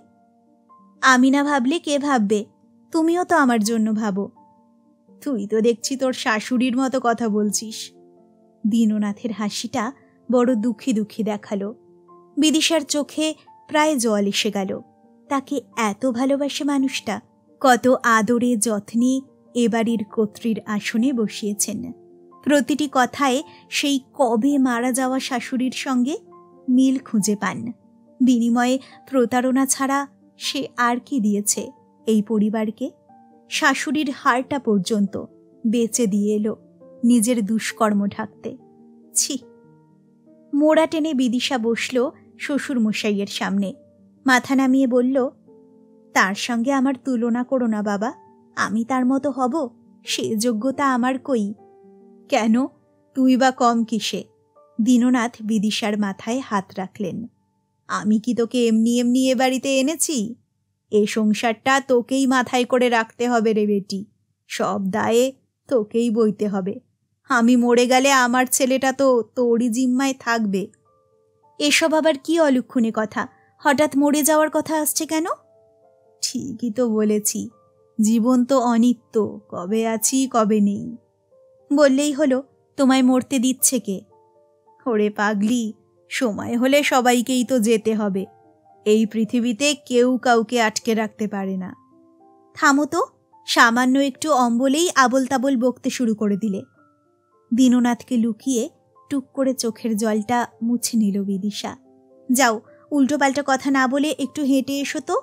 আমি না ভাবলে কে ভাববে? তুমিও তো আমার জন্য ভাবো। তুই তো দেখছি তোর শাশুড়ির মতো কথা বলছিস। দীননাথের হাসিটা বড় দুঃখী দুঃখী দেখালো। বিদিশার চোখে প্রায় জল এসে গেল। তাকে এত ভালোবাসে মানুষটা। কত আদরে যত্নে এবাড়ির কর্ত্রীর আসনে বসিয়েছেন। প্রতিটি কথায় সেই কবে মারা যাওয়া শাশুড়ির সঙ্গে মিল খুঁজে পান। বিনিময়ে প্রতারণা ছাড়া সে আর কি দিয়েছে এই পরিবারকে? শাশুড়ির হাড়টা পর্যন্ত বেচে দিয়ে এলো নিজের দুষ্কর্ম ঢাকতে। ছি! মোড়া টেনে বিদিশা বসল শ্বশুর মশাইয়ের সামনে। মাথা নামিয়ে বলল, তার সঙ্গে আমার তুলনা করো না বাবা। আমি তার মতো হব সে যোগ্যতা আমার কই? কেন, তুই বা কম কিসে? দীননাথ বিদিশার মাথায় হাত রাখলেন। আমি কি তোকে এমনি এমনি এ বাড়িতে এনেছি? এ সংসারটা তোকেই মাথায় করে রাখতে হবে রে বেটি। সব দায়ে তোকেই বইতে হবে। আমি মরে গেলে আমার ছেলেটা তো তোরই জিম্মায় থাকবে। এসব আবার কি অলক্ষণে কথা? হঠাৎ মরে যাওয়ার কথা আসছে কেন? ঠিকই তো বলেছি, জীবন তো অনিত্য, কবে আছি কবে নেই। বললেই হলো, তোমায় মরতে দিচ্ছে কে? ওরে পাগলি, সময় হলে সবাইকেই তো যেতে হবে। এই পৃথিবীতে কেউ কাউকে আটকে রাখতে পারে না। থামো তো, সামান্য একটু অম্বলেই আবল তাবল বকতে শুরু করে দিলে। দীননাথকে লুকিয়ে টুক করে চোখের জলটা মুছে নিল বিদিশা। যাও, উল্টোপাল্টা কথা না বলে একটু হেঁটে এসো তো।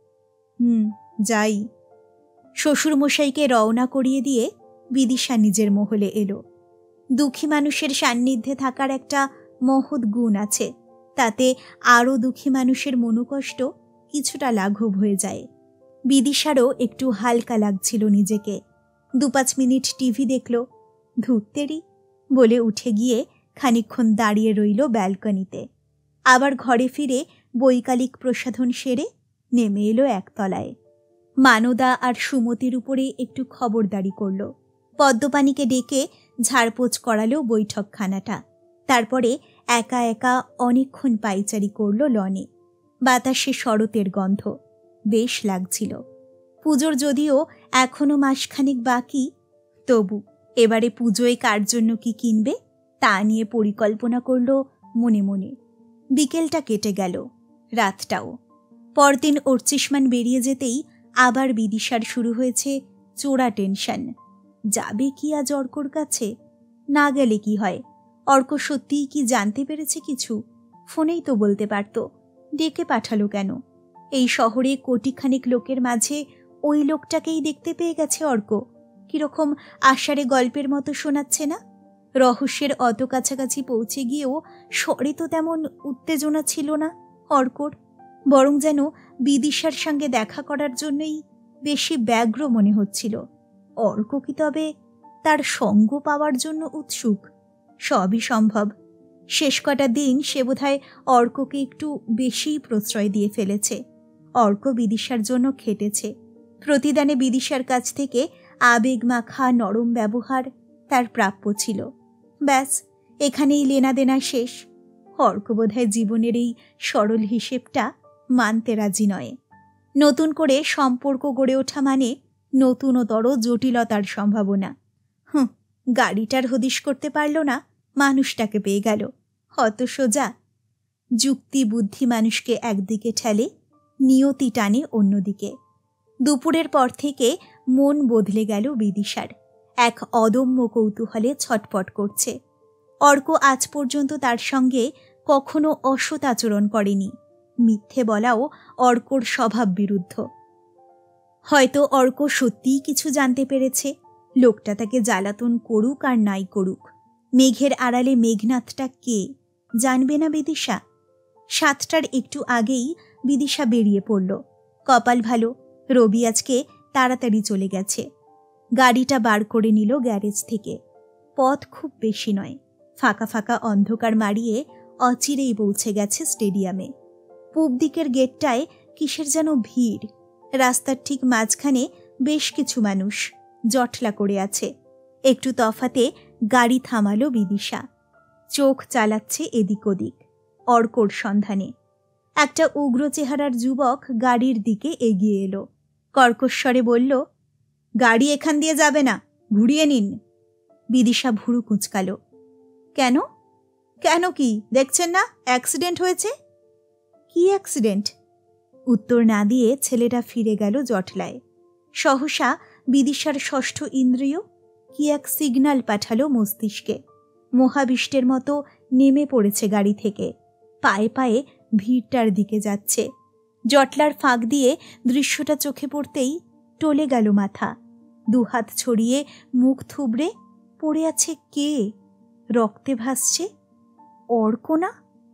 যাই। শ্বশুরমশাইকে রওনা করিয়ে দিয়ে বিদিশা নিজের মহলে এলো। দুঃখী মানুষের সান্নিধ্যে থাকার একটা মহৎ গুণ আছে। তাতে আরও দুঃখী মানুষের মনোকষ্ট কিছুটা লাঘব হয়ে যায়। বিদিশারও একটু হালকা লাগছিল নিজেকে। 2-5 মিনিট টিভি দেখল। ধুত্তেরি বলে উঠে গিয়ে খানিকক্ষণ দাঁড়িয়ে রইল ব্যালকনিতে। আবার ঘরে ফিরে বৈকালিক প্রসাধন সেরে নেমে এলো একতলায়। মানদা আর সুমতির উপরে একটু খবরদারি করল। পদ্মপাণিকে ডেকে ঝাড়পোছ করালো বৈঠকখানাটা। তারপরে একা একা অনেকক্ষণ পাইচারি করল লনে। বাতাসে শরতের গন্ধ বেশ লাগছিল। পুজোর যদিও এখনো মাসখানেক বাকি, তবু এবারে পুজোয় কার জন্য কি কিনবে তা নিয়ে পরিকল্পনা করল মনে মনে। বিকেলটা কেটে গেল, রাতটাও। পরদিন অর্চিষ্মান বেরিয়ে যেতেই আবার বিদিশার শুরু হয়েছে চোরা টেনশন। যাবে কি আজ অর্কর কাছে? না গেলে কি হয়? অর্ক সত্যিই কি জানতে পেরেছে কিছু? ফোনেই তো বলতে পারত, ডেকে পাঠালো কেন? এই শহরে কোটিখানেক লোকের মাঝে ওই লোকটাকেই দেখতে পেয়ে গেছে অর্ক। কিরকম আষাঢ়ে গল্পের মতো শোনাচ্ছে না? রহস্যের অত কাছাকাছি পৌঁছে গিয়েও স্বরে তো তেমন উত্তেজনা ছিল না অর্কর, বরং যেন বিদিশার সঙ্গে দেখা করার জন্যই বেশি ব্যগ্র মনে হচ্ছিল। অর্ক কি তবে তার সঙ্গ পাওয়ার জন্য উৎসুক? সবই সম্ভব। শেষ কটা দিন সে বোধহয় অর্ককে একটু বেশিই প্রশ্রয় দিয়ে ফেলেছে। অর্ক বিদিশার জন্য খেটেছে। প্রতিদানে বিদিশার কাছ থেকে আবেগ মাখা নরম ব্যবহার তার প্রাপ্য ছিল। ব্যাস, এখানেই লেনাদেনা শেষ। অর্ক বোধহয় জীবনের এই সরল হিসেবটা মানতে রাজি নয়। নতুন করে সম্পর্ক গড়ে ওঠা মানে নতুনতর জটিলতার সম্ভাবনা। গাড়িটার হদিশ করতে পারল না, মানুষটাকে পেয়ে গেল। অত সোজা? যুক্তি বুদ্ধি মানুষকে একদিকে ঠেলে, নিয়তি টানে অন্যদিকে। দুপুরের পর থেকে মন বদলে গেল বিদিশার। এক অদম্য কৌতূহলে ছটপট করছে। অর্ক আজ পর্যন্ত তার সঙ্গে কখনো অসৎ আচরণ করেনি। মিথ্যে বলাও অর্কর স্বভাব বিরুদ্ধ। হয়তো অর্ক সত্যিই কিছু জানতে পেরেছে। লোকটা তাকে জ্বালাতন করুক আর নাই করুক, মেঘের আড়ালে মেঘনাথটা কে জানবে না বিদিশা? 7টার একটু আগেই বিদিশা বেরিয়ে পড়ল। কপাল ভালো, রবি আজকে তাড়াতাড়ি চলে গেছে। গাড়িটা বার করে নিল গ্যারেজ থেকে। পথ খুব বেশি নয়, ফাঁকা ফাঁকা অন্ধকার মারিয়ে অচিরেই পৌঁছে গেছে স্টেডিয়ামে। পূব দিকের গেটটায় কিসের যেন ভিড়। রাস্তার ঠিক মাঝখানে বেশ কিছু মানুষ জটলা করে আছে। একটু তফাতে গাড়ি থামালো বিদিশা। চোখ চালাচ্ছে এদিক ওদিক অর্কর সন্ধানে। একটা উগ্র চেহারার যুবক গাড়ির দিকে এগিয়ে এলো। কর্কশ্বরে বলল, গাড়ি এখান দিয়ে যাবে না, ঘুরিয়ে নিন। বিদিশা ভুরু কুঁচকাল। কেন? কেন কি দেখছেন না অ্যাক্সিডেন্ট হয়েছে? কি অ্যাক্সিডেন্ট? উত্তর না দিয়ে ছেলেটা ফিরে গেল জটলায়। সহসা বিদিশার ষষ্ঠ ইন্দ্রিয় কি এক সিগন্যাল পাঠালো মস্তিষ্কে। মহাবিষ্টের মতো নেমে পড়েছে গাড়ি থেকে, পায়ে পায়ে ভিড়টার দিকে যাচ্ছে। জটলার ফাঁক দিয়ে দৃশ্যটা চোখে পড়তেই টলে গেল মাথা। দুহাত ছড়িয়ে মুখ থুবড়ে পড়ে আছে কে? রক্তে ভাসছে। অর্ক না?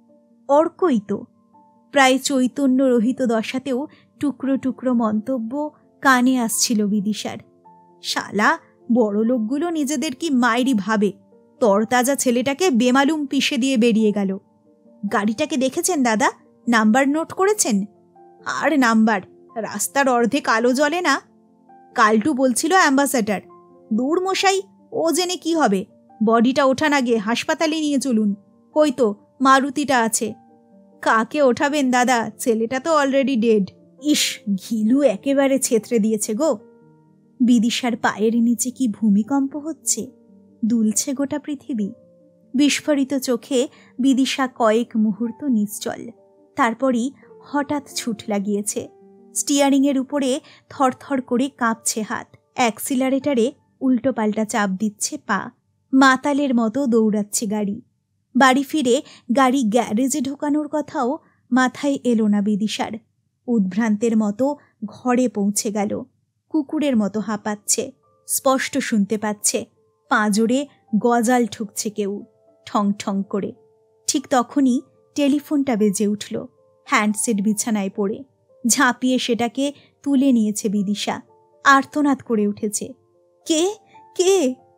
অর্কই তো। প্রায় চৈতন্য রহিত দশাতেও টুকরো টুকরো মন্তব্য কানে আসছিল বিদিশার। শালা বড় লোকগুলো নিজেদের কি মাইরি ভাবে, তরতাজা ছেলেটাকে বেমালুম পিষে দিয়ে বেরিয়ে গেল। গাড়িটাকে দেখেছেন দাদা? নাম্বার নোট করেছেন? আর নাম্বার, রাস্তার অর্ধেক আলো জ্বলে না। কালটু বলছিল অ্যাম্বাসেডার। দূর মশাই, ও জেনে কি হবে? বডিটা ওঠান আগে, হাসপাতালে নিয়ে চলুন। কই তো মারুতিটা আছে। কাকে ওঠাবেন দাদা, ছেলেটা তো অলরেডি ডেড। ইস, ঘিলু একেবারে ছেত্রে দিয়েছে গো। বিদিশার পায়ের নিচে কি ভূমিকম্প হচ্ছে, দুলছে গোটা পৃথিবী। বিস্ফোরিত চোখে বিদিশা কয়েক মুহূর্ত নিশ্চল, তারপরই হঠাৎ ছুট লাগিয়েছে। স্টিয়ারিংয়ের উপরে থরথর করে কাঁপছে হাত, অ্যাক্সিলারেটারে উল্টোপাল্টা চাপ দিচ্ছে পা। মাতালের মতো দৌড়াচ্ছে গাড়ি। বাড়ি ফিরে গাড়ি গ্যারেজে ঢোকানোর কথাও মাথায় এলো না বিদিশার। উদ্ভ্রান্তের মতো ঘরে পৌঁছে গেল। কুকুরের মতো হাঁপাচ্ছে, স্পষ্ট শুনতে পাচ্ছে পাঁজরে গজাল ঠুকছে কেউ ঠং ঠং করে। ঠিক তখনই টেলিফোনটা বেজে উঠল। হ্যান্ডসেট বিছানায় পড়ে ঝাঁপিয়ে সেটাকে তুলে নিয়েছে বিদিশা। আর্তনাদ করে উঠেছে, কে কে?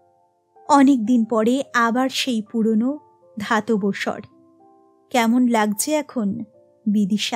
অনেক দিন পরে আবার সেই পুরনো ধাতব স্বর। কেমন লাগছে এখন বিদিশা?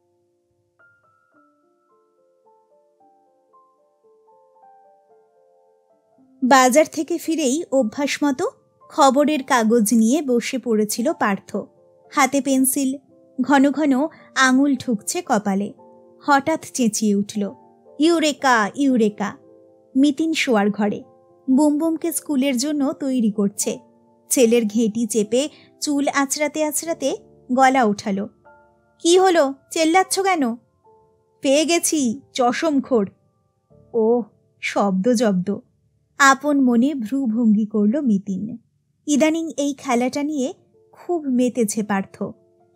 বাজার থেকে ফিরেই অভ্যাস মতো খবরের কাগজ নিয়ে বসে পড়েছিল পার্থ। হাতে পেন্সিল, ঘন ঘন আঙুল ঠুকছে কপালে। হঠাৎ চেঁচিয়ে উঠল, ইউরেকা ইউরেকা! মিতিন শোয়ার ঘরে বুমবুমকে স্কুলের জন্য তৈরি করছে। ছেলের ঘেঁটি চেপে চুল আঁচড়াতে আঁচড়াতে গলা উঠালো, কি হলো, চেল্লাচ্ছ কেন? পেয়ে গেছি, চশমখোর। ও, শব্দ জব্দ। আপন মনে ভ্রুভঙ্গি করল মিতিন। ইদানিং এই খেলাটা নিয়ে খুব মেতেছে পার্থ।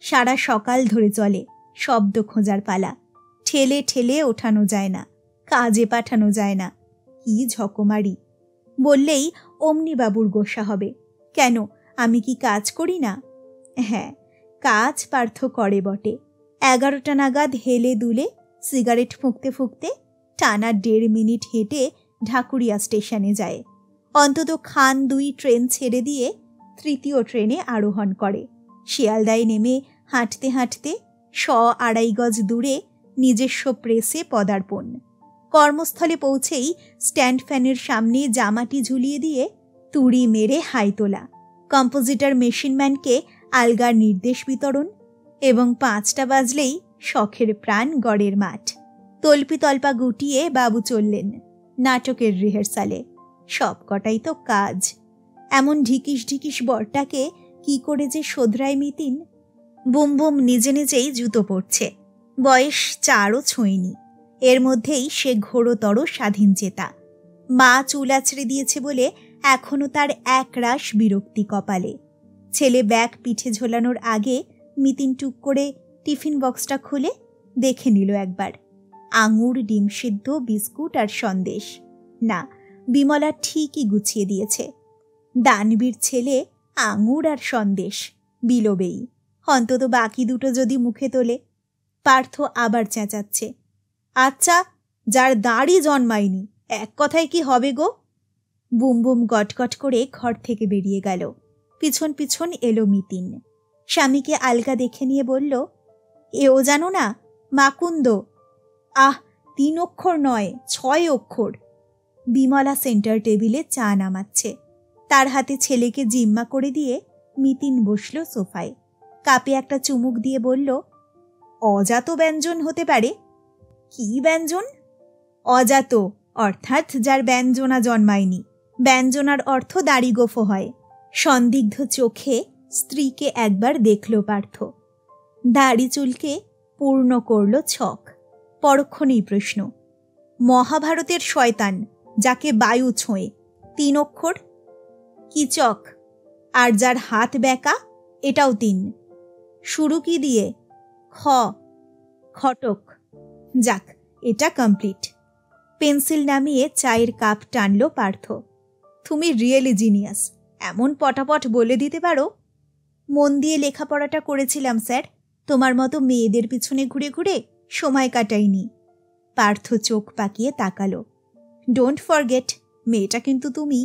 সারা সকাল ধরে চলে, শব্দ খোঁজার পালা। ঠেলে ঠেলে ওঠানো যায় না, কাজে পাঠানো যায় না। কি ঝকমারি! বললেই অমনি বাবুর গোসা হবে। কেন, আমি কি কাজ করি না? হ্যাঁ, কাজ পার্থ করে বটে। 11টা নাগাদ হেলে দুলে সিগারেট ফুঁকতে ফুঁকতে টানা 1.5 মিনিট হেঁটে ঢাকুরিয়া স্টেশনে যায়। অন্তত খান 2 ট্রেন ছেড়ে দিয়ে 3য় ট্রেনে আরোহণ করে। শিয়ালদায় নেমে হাঁটতে হাঁটতে 100-250 গজ দূরে নিজস্ব প্রেসে পদার্পণ। কর্মস্থলে পৌঁছেই স্ট্যান্ড ফ্যানের সামনে জামাটি ঝুলিয়ে দিয়ে তুড়ি মেরে হাই তোলা, কম্পোজিটর মেশিনম্যানকে আলগার নির্দেশ বিতরণ, এবং 5টা বাজলেই শখের প্রাণ গড়ের মাঠ। তল্পি তল্পা গুটিয়ে বাবু চললেন নাটকের রিহার্সালে। সব কটাই তো কাজ। এমন ঢিকিস ঢিকিস বরটাকে কি করে যে শোধরায় মিতিন। বুম বুম নিজে নিজেই জুতো পড়ছে। বয়স 4ও ছোঁয়নি। এর মধ্যেই সে ঘোরতর স্বাধীন চেতা। মা চুল আছড়ে দিয়েছে বলে এখনো তার একরাশ বিরক্তি কপালে। ছেলে ব্যাগ পিঠে ঝোলানোর আগে মিতিন টুক করে টিফিন বক্সটা খুলে দেখে নিল একবার। আঙুর, ডিম সিদ্ধ, বিস্কুট আর সন্দেশ। না, বিমলা ঠিকই গুছিয়ে দিয়েছে। দানবীর ছেলে আঙুর আর সন্দেশ বিলোবেই, অন্তত বাকি দুটো যদি মুখে তোলে। পার্থ আবার চেঁচাচ্ছে, আচ্ছা, যার দাড়ি জন্মায়নি, এক কথায় কি হবে গো? বুম বুম গটগট করে ঘর থেকে বেরিয়ে গেল। পিছন পিছন এলো মিতিন। স্বামীকে আলগা দেখে নিয়ে বলল, এও জানো না, মাকুন্দ। 3 অক্ষর নয়, 6 অক্ষর। বিমলা সেন্টার টেবিলে চা নামাচ্ছে। তার হাতে ছেলেকে জিম্মা করে দিয়ে মিতিন বসল সোফায়। কাপে একটা চুমুক দিয়ে বলল, অজাত ব্যঞ্জন হতে পারে। কি ব্যঞ্জন? অজাত অর্থাৎ যার ব্যঞ্জনা জন্মায়নি। ব্যঞ্জনার অর্থ দাড়ি গোফো হয়। সন্দিগ্ধ চোখে স্ত্রীকে একবার দেখল পার্থ। দাড়ি চুলকে পূর্ণ করল ছক। পরক্ষণেই প্রশ্ন, মহাভারতের শয়তান যাকে বায়ু ছোঁয়ে, 3 অক্ষর। কি চক? আর যার হাত বেঁকা, এটাও 3। শুরু কি দিয়ে? খ। খটক। যাক, এটা কমপ্লিট। পেন্সিল নামিয়ে চায়ের কাপ টানল পার্থ। তুমি রিয়েলি জিনিয়াস, এমন পটাপট বলে দিতে পারো। মন দিয়ে লেখাপড়াটা করেছিলাম স্যার, তোমার মতো মেয়েদের পিছনে ঘুরে ঘুরে সময় কাটাইনি। পার্থ চোখ পাকিয়ে তাকালো। ডোন্ট ফরগেট, মেয়েটা কিন্তু তুমি।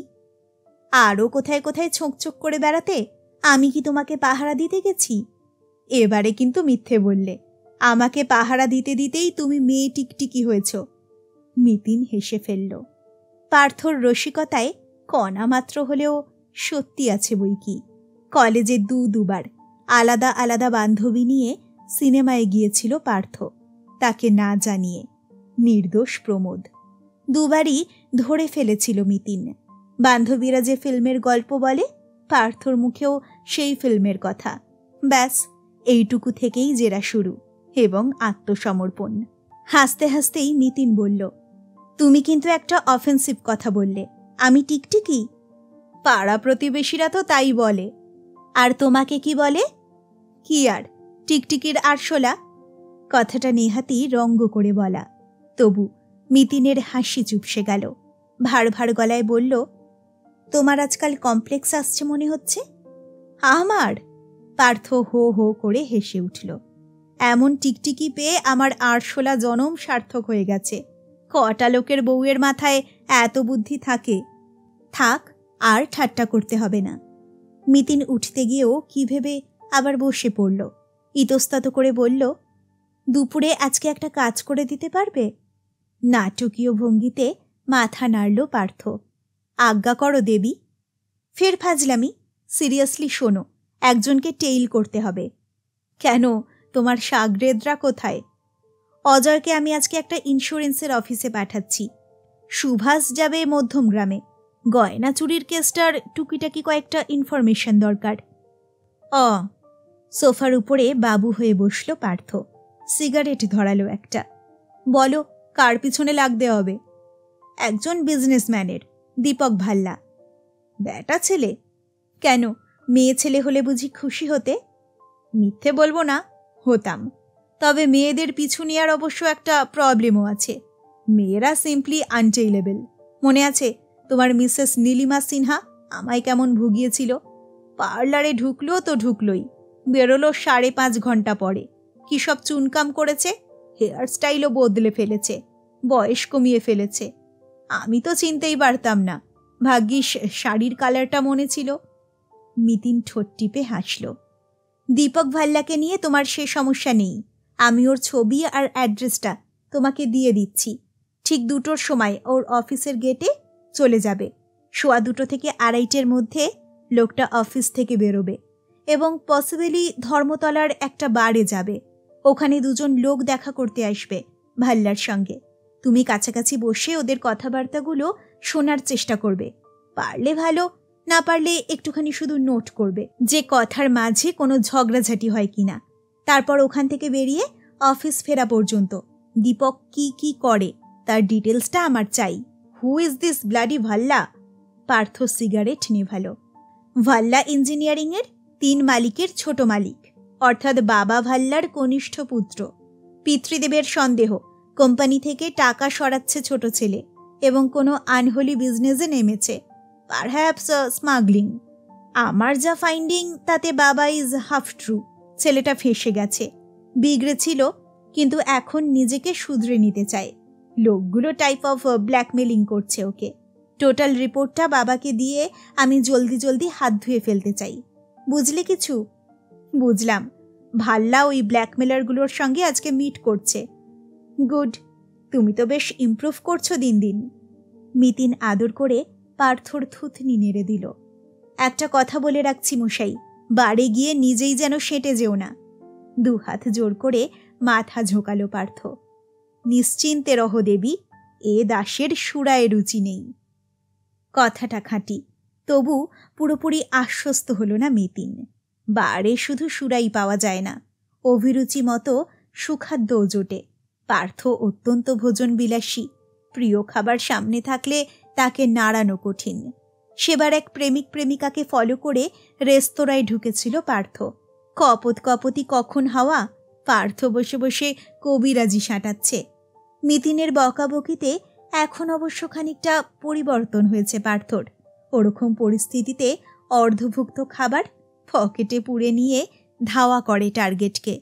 আরও কোথায় কোথায় ছোঁকছোক করে বেড়াতে, আমি কি তোমাকে পাহারা দিতে গেছি? এবারে কিন্তু মিথ্যে বললে। আমাকে পাহারা দিতে দিতেই তুমি মেয়ে টিকটিকি হয়েছ। মিতিন হেসে ফেলল। পার্থর রসিকতায় কণা মাত্র হলেও সত্যি আছে বই কি। কলেজে 2বার আলাদা আলাদা বান্ধবী নিয়ে সিনেমায় গিয়েছিল পার্থ, তাকে না জানিয়ে। নির্দোষ প্রমোদ। 2বারই ধরে ফেলেছিল মিতিন। বান্ধবীরা যে ফিল্মের গল্প বলে, পার্থর মুখেও সেই ফিল্মের কথা। ব্যাস, এইটুকু থেকেই জেরা শুরু এবং আত্মসমর্পণ। হাসতে হাসতেই মিতিন বলল, তুমি কিন্তু একটা অফেন্সিভ কথা বললে। আমি টিকটিকি? পাড়া প্রতিবেশীরা তো তাই বলে। আর তোমাকে কি বলে? কি আর, টিকটিকির আরশোলা। কথাটা নেহাতি রঙ্গ করে বলা, তবু মিতিনের হাসি চুপসে গেল। ভার ভার গলায় বলল, তোমার আজকাল কমপ্লেক্স আসছে মনে হচ্ছে। আমার? পার্থ হো হো করে হেসে উঠল। এমন টিকটিকি পেয়ে আমার আরশোলা জনম সার্থক হয়ে গেছে। কটা লোকের বউয়ের মাথায় এত বুদ্ধি থাকে? থাক, আর ঠাট্টা করতে হবে না। মিতিন উঠতে গিয়েও কি ভেবে আবার বসে পড়ল। ইতস্তত করে বলল, দুপুরে আজকে একটা কাজ করে দিতে পারবে? নাটকীয় ভঙ্গিতে মাথা নাড়ল পার্থ। আজ্ঞা করো দেবী। ফের ফাজলামি। সিরিয়াসলি শোনো, একজনকে টেইল করতে হবে। কেন, তোমার সাগরেদরা কোথায়? অজয়কে আমি আজকে একটা ইন্স্যুরেন্সের অফিসে পাঠাচ্ছি। সুভাষ যাবে মধ্যমগ্রামে। গয়না চুরির কেসটার টুকিটাকি কয়েকটা ইনফরমেশন দরকার। সোফার উপরে বাবু হয়ে বসল পার্থ। সিগারেট ধরালো একটা। বলো, কার পিছনে লাগতে হবে? একজন বিজনেসম্যানের, দীপক ভাল্লা। ব্যাটা ছেলে? কেন, মেয়ে ছেলে হলে বুঝি খুশি হতে? মিথ্যে বলবো না, হতাম। তবে মেয়েদের পিছু নেওয়ার অবশ্য একটা প্রবলেমও আছে। মেয়েরা সিম্পলি আনটেইলেবল। মনে আছে তোমার মিসেস নীলিমা সিনহা আমায় কেমন ভুগিয়েছিল? পার্লারে ঢুকলো তো ঢুকলোই, বেরোলো 5.5 ঘন্টা পরে। কি সব চুনকাম করেছে, হেয়ার স্টাইলও বদলে ফেলেছে, বয়স কমিয়ে ফেলেছে। আমি তো চিনতেই পারতাম না, ভাগ্যিস শাড়ির কালারটা মনে ছিল। মিতিন ঠোঁট টিপে হাসল। দীপক ভাল্লাকে নিয়ে তোমার সে সমস্যা নেই। আমি ওর ছবি আর অ্যাড্রেসটা তোমাকে দিয়ে দিচ্ছি। ঠিক 2টোর সময় ওর অফিসের গেটে চলে যাবে। 2:15 থেকে 2:30-এর মধ্যে লোকটা অফিস থেকে বেরোবে এবং পসিবলি ধর্মতলার একটা বারে যাবে। ওখানে 2জন লোক দেখা করতে আসবে ভাল্লার সঙ্গে। তুমি কাছাকাছি বসে ওদের কথাবার্তাগুলো শোনার চেষ্টা করবে। পারলে ভালো, না পারলে একটুখানি শুধু নোট করবে যে কথার মাঝে কোনো ঝগড়াঝাটি হয় কিনা। তারপর ওখান থেকে বেরিয়ে অফিস ফেরা পর্যন্ত দীপক কি কি করে তার ডিটেলসটা আমার চাই। Who is this bloody Bhalla? Partha cigarette নেভালো। ভাল্লা ইঞ্জিনিয়ারিংয়ের 3 মালিকের ছোট মালিক, অর্থাৎ বাবা ভাল্লার কনিষ্ঠ পুত্র। পিতৃদেবের সন্দেহ কোম্পানি থেকে টাকা সরাচ্ছে ছোট ছেলে এবং কোনো আনহোলি বিজনেসে নেমেছে, পারহ্যাপস স্মাগলিং। আমার যা ফাইন্ডিং তাতে বাবা ইজ হাফ ট্রু। ছেলেটা ফেঁসে গেছে, বিগড়েছিল, কিন্তু এখন নিজেকে শুধরে নিতে চায়। লোকগুলো টাইপ অফ ব্ল্যাকমেলিং করছে ওকে। টোটাল রিপোর্টটা বাবাকে দিয়ে আমি জলদি জলদি হাত ধুয়ে ফেলতে চাই। বুঝলে কিছু? বুঝলাম। ভাল্লা ওই ব্ল্যাকমেলারগুলোর সঙ্গে আজকে মিট করছে। গুড, তুমি তো বেশ ইমপ্রুভ করছো দিন দিন। মিতিন আদর করে পার্থর থুতনি নেড়ে দিল। একটা কথা বলে রাখছি মশাই, বাড়ি গিয়ে নিজেই যেন সেঁটে যেও না। 2 হাত জোর করে মাথা ঝোঁকালো পার্থ। নিশ্চিন্তে রহ দেবী, এ দাসের সুরায় রুচি নেই। কথাটা খাঁটি, তবু পুরোপুরি আশ্বস্ত হলো না মিতিন। বারে শুধু সুরাই পাওয়া যায় না, অভিরুচি মতো সুখাদ্যও জোটে। পার্থ অত্যন্ত ভোজন বিলাসী। প্রিয় খাবার সামনে থাকলে তাকে নাড়ানো কঠিন। সেবার এক প্রেমিক প্রেমিকাকে ফলো করে রেস্তোরাঁয় ঢুকেছিল পার্থ। কপত কপতি কখন হাওয়া, পার্থ বসে বসে কবিরাজি সাঁটাচ্ছে। মিতিনের বকাবকিতে এখন অবশ্য খানিকটা পরিবর্তন হয়েছে পার্থর। ওরকম পরিস্থিতিতে অর্ধভুক্ত খাবার পকেটে পুরে নিয়ে ধাওয়া করে টার্গেটকে।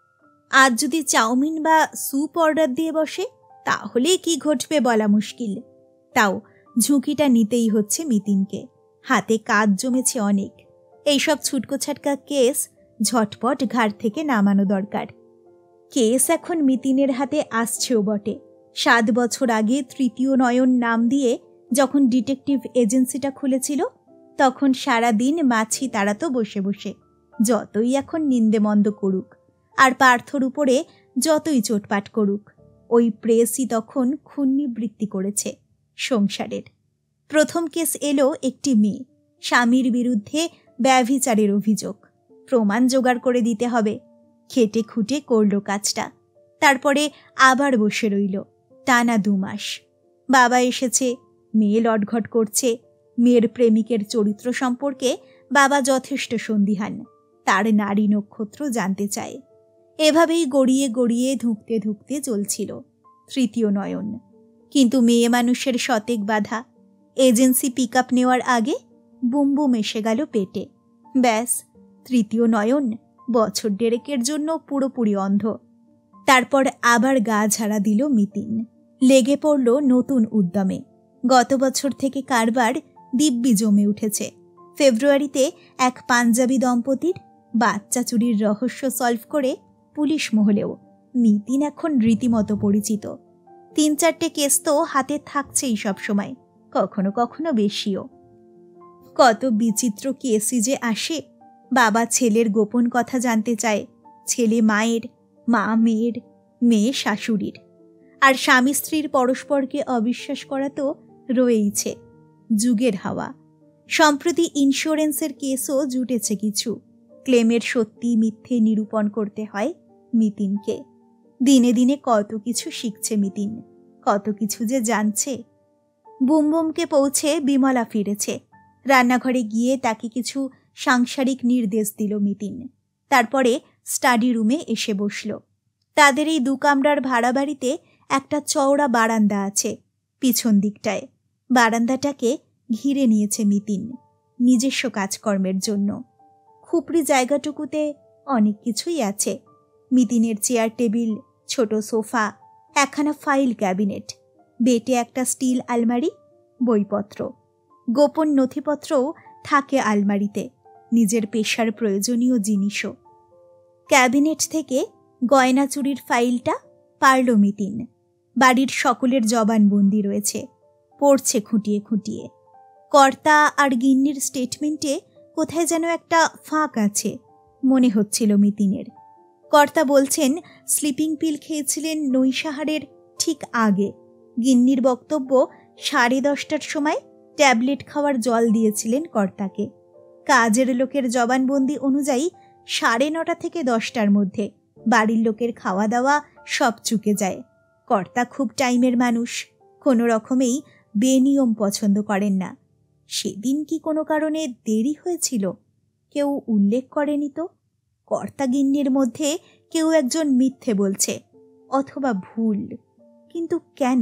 আজ যদি চাউমিন বা স্যুপ অর্ডার দিয়ে বসে তাহলে কি ঘটবে বলা মুশকিল। তাও ঝুঁকিটা নিতেই হচ্ছে মিতিনকে। হাতে কাজ জমেছে অনেক। এইসব ছুটকো ছাটকা কেস ঝটপট ঘাড় থেকে নামানো দরকার। কেস এখন মিতিনের হাতে আসছেও বটে। 7 বছর আগে তৃতীয় নয়ন নাম দিয়ে যখন ডিটেকটিভ এজেন্সিটা খুলেছিল, তখন সারা দিন মাছি তাড়াতো বসে বসে। যতই এখন নিন্দে মন্দ করুক আর পার্থর উপরে যতই চোটপাট করুক, ওই প্রেসই তখন ক্ষুণ্ণিবৃত্তি করেছে সংসারের। প্রথম কেস এলো একটি মেয়ে, স্বামীর বিরুদ্ধে ব্যভিচারের অভিযোগ। প্রমাণ জোগাড় করে দিতে হবে। খেটে খুঁটে করল কাজটা। তারপরে আবার বসে রইল টানা 2 মাস। বাবা এসেছে, মেয়ে লটঘট করছে। মেয়ের প্রেমিকের চরিত্র সম্পর্কে বাবা যথেষ্ট সন্দিহান, তার নারী নক্ষত্র জানতে চায়। এভাবেই গড়িয়ে গড়িয়ে ধুঁকতে ধুঁকতে চলছিল তৃতীয় নয়ন। কিন্তু মেয়ে মানুষের শতেক বাধা। এজেন্সি পিক আপ নেওয়ার আগে বুম বুম এসে গেল পেটে। ব্যাস, তৃতীয় নয়ন বছর 1.5-এর জন্য পুরোপুরি অন্ধ। তারপর আবার গা ঝাড়া দিল মিতিন। লেগে পড়ল নতুন উদ্যমে। গত বছর থেকে কারবার দিব্যি জমে উঠেছে। ফেব্রুয়ারিতে এক পাঞ্জাবি দম্পতির বাচ্চা চুরির রহস্য সলভ করে পুলিশ মহলেও মিতিন এখন রীতিমতো পরিচিত। 3-4টে কেস তো হাতে থাকছেই সবসময়, কখনো কখনো বেশিও। কত বিচিত্র কেসই যে আসে। বাবা ছেলের গোপন কথা জানতে চায়, ছেলে মায়ের, মা মেয়ের, মেয়ে শাশুড়ির। আর স্বামী স্ত্রীর পরস্পরকে অবিশ্বাস করা তো রয়েইছে। যুগের হাওয়া। সম্প্রতি ইন্স্যুরেন্সের কেসও জুটেছে কিছু। ক্লেমের সত্যি মিথ্যে নিরূপণ করতে হয় মিতিনকে। দিনে দিনে কত কিছু শিখছে মিতিন, কত কিছু যে জানছে। বুমবুমকে পৌঁছে বিমলা ফিরেছে। রান্নাঘরে গিয়ে তাকে কিছু সাংসারিক নির্দেশ দিল মিতিন। তারপরে স্টাডি রুমে এসে বসল। তাদের এই 2 কামরার ভাড়া বাড়িতে একটা চওড়া বারান্দা আছে পিছন দিকটায়। বারান্দাটাকে ঘিরে নিয়েছে মিতিন নিজস্ব কাজকর্মের জন্য। খুপড়ি জায়গাটুকুতে অনেক কিছুই আছে। মিতিনের চেয়ার টেবিল, ছোট সোফা, একখানা ফাইল ক্যাবিনেট, বেটে একটা স্টিল আলমারি, বইপত্র, গোপন নথিপত্রও থাকে আলমারিতে, নিজের পেশার প্রয়োজনীয় জিনিসও। ক্যাবিনেট থেকে গয়না চুরির ফাইলটা পারল মিতিন। বাড়ির সকলের জবানবন্দি রয়েছে, পড়ছে খুঁটিয়ে খুঁটিয়ে। কর্তা আর গিন্নির স্টেটমেন্টে কোথায় যেন একটা ফাঁক আছে মনে হচ্ছিল মিতিনের। কর্তা বলছেন স্লিপিং পিল খেয়েছিলেন নৈশাহারের ঠিক আগে। গিন্নির বক্তব্য 10:30টার সময় ট্যাবলেট খাওয়ার জল দিয়েছিলেন কর্তাকে। কাজের লোকের জবানবন্দি অনুযায়ী 9:30 থেকে 10টার মধ্যে বাড়ির লোকের খাওয়া দাওয়া সব চুকে যায়। কর্তা খুব টাইমের মানুষ, কোনো রকমেই বেনিয়ম পছন্দ করেন না। সেদিন কি কোনো কারণে দেরি হয়েছিল? কেউ উল্লেখ করেনি তো। কর্তা গিন্নির মধ্যে কেউ একজন মিথ্যে বলছে, অথবা ভুল, কিন্তু কেন?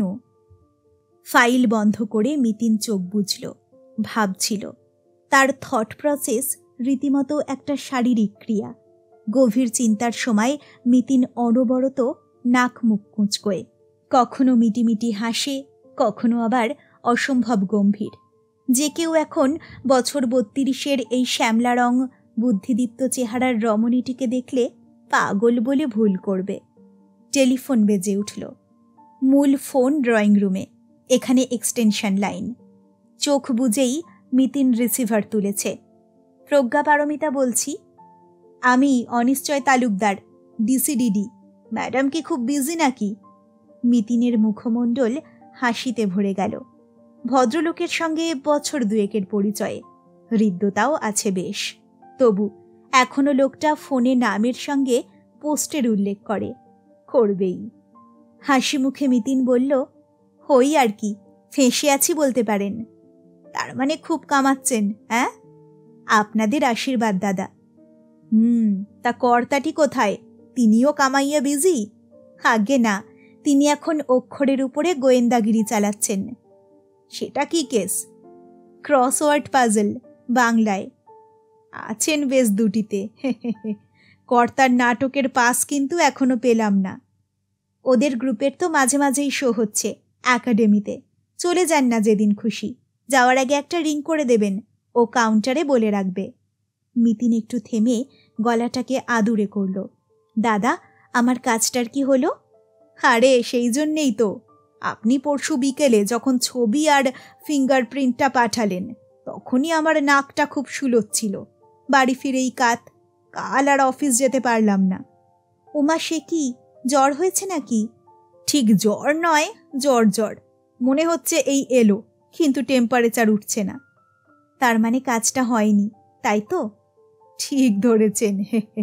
ফাইল বন্ধ করে মিতিন চোখ বুঝল, ভাবছিল। তার থট প্রসেস রীতিমতো একটা শারীরিক ক্রিয়া। গভীর চিন্তার সময় মিতিন অনবরত নাক মুখ কুঁচকোয়, কখনো মিটিমিটি হাসে, কখনো আবার অসম্ভব গম্ভীর। যে কেউ এখন বছর 32-এর এই শ্যামলা রং বুদ্ধিদীপ্ত চেহারার রমণীটিকে দেখলে পাগল বলে ভুল করবে। টেলিফোন বেজে উঠল। মূল ফোন ড্রয়িং রুমে, এখানে এক্সটেনশন লাইন। চোখ বুঝেই মিতিন রিসিভার তুলেছে। প্রজ্ঞা পারমিতা বলছি। আমি অনিশ্চয় তালুকদার, ডিসিডিডি। ম্যাডাম কি খুব বিজি নাকি? মিতিনের মুখমণ্ডল হাসিতে ভরে গেল। ভদ্রলোকের সঙ্গে বছর 2-এর পরিচয়ে, হৃদ্যতাও আছে বেশ। তবু এখনো লোকটা ফোনে নামের সঙ্গে পোস্টের উল্লেখ করে, করবেই। হাসি মুখে মিতিন বলল, হই আর কি, ফেঁসে আছি বলতে পারেন। তার মানে খুব কামাচ্ছেন, হ্যাঁ? আপনাদের আশীর্বাদ দাদা। তা কর্তাটি কোথায়? তিনিও কামাইয়া বিজি? আগে না, তিনি এখন অক্ষরের উপরে গোয়েন্দাগিরি চালাচ্ছেন। সেটা কি কেস? ক্রসওয়ার্ড পাজল, বাংলায়। আছেন বেশ দুটিতে। কর্তার নাটকের পাস কিন্তু এখনো পেলাম না। ওদের গ্রুপের তো মাঝে মাঝেই শো হচ্ছে একাডেমিতে। চলে যান না যেদিন খুশি। যাওয়ার আগে একটা রিং করে দেবেন, ও কাউন্টারে বলে রাখবে। মিতিন একটু থেমে গলাটাকে আদুরে করল। দাদা, আমার কাজটার কি হলো? আরে সেই জন্যেই তো। আপনি পরশু বিকেলে যখন ছবি আর ফিঙ্গারপ্রিন্টটা পাঠালেন, তখনই আমার নাকটা খুব শুলোচ্ছিল। বাড়ি ফিরেই কাল আর অফিস যেতে পারলাম না। ওমা, সে কি, জ্বর হয়েছে নাকি? ঠিক জ্বর নয়, জ্বর। মনে হচ্ছে এই এলো, কিন্তু টেম্পারেচার উঠছে না। তার মানে কাজটা হয়নি, তাই তো? ঠিক ধরেছেন।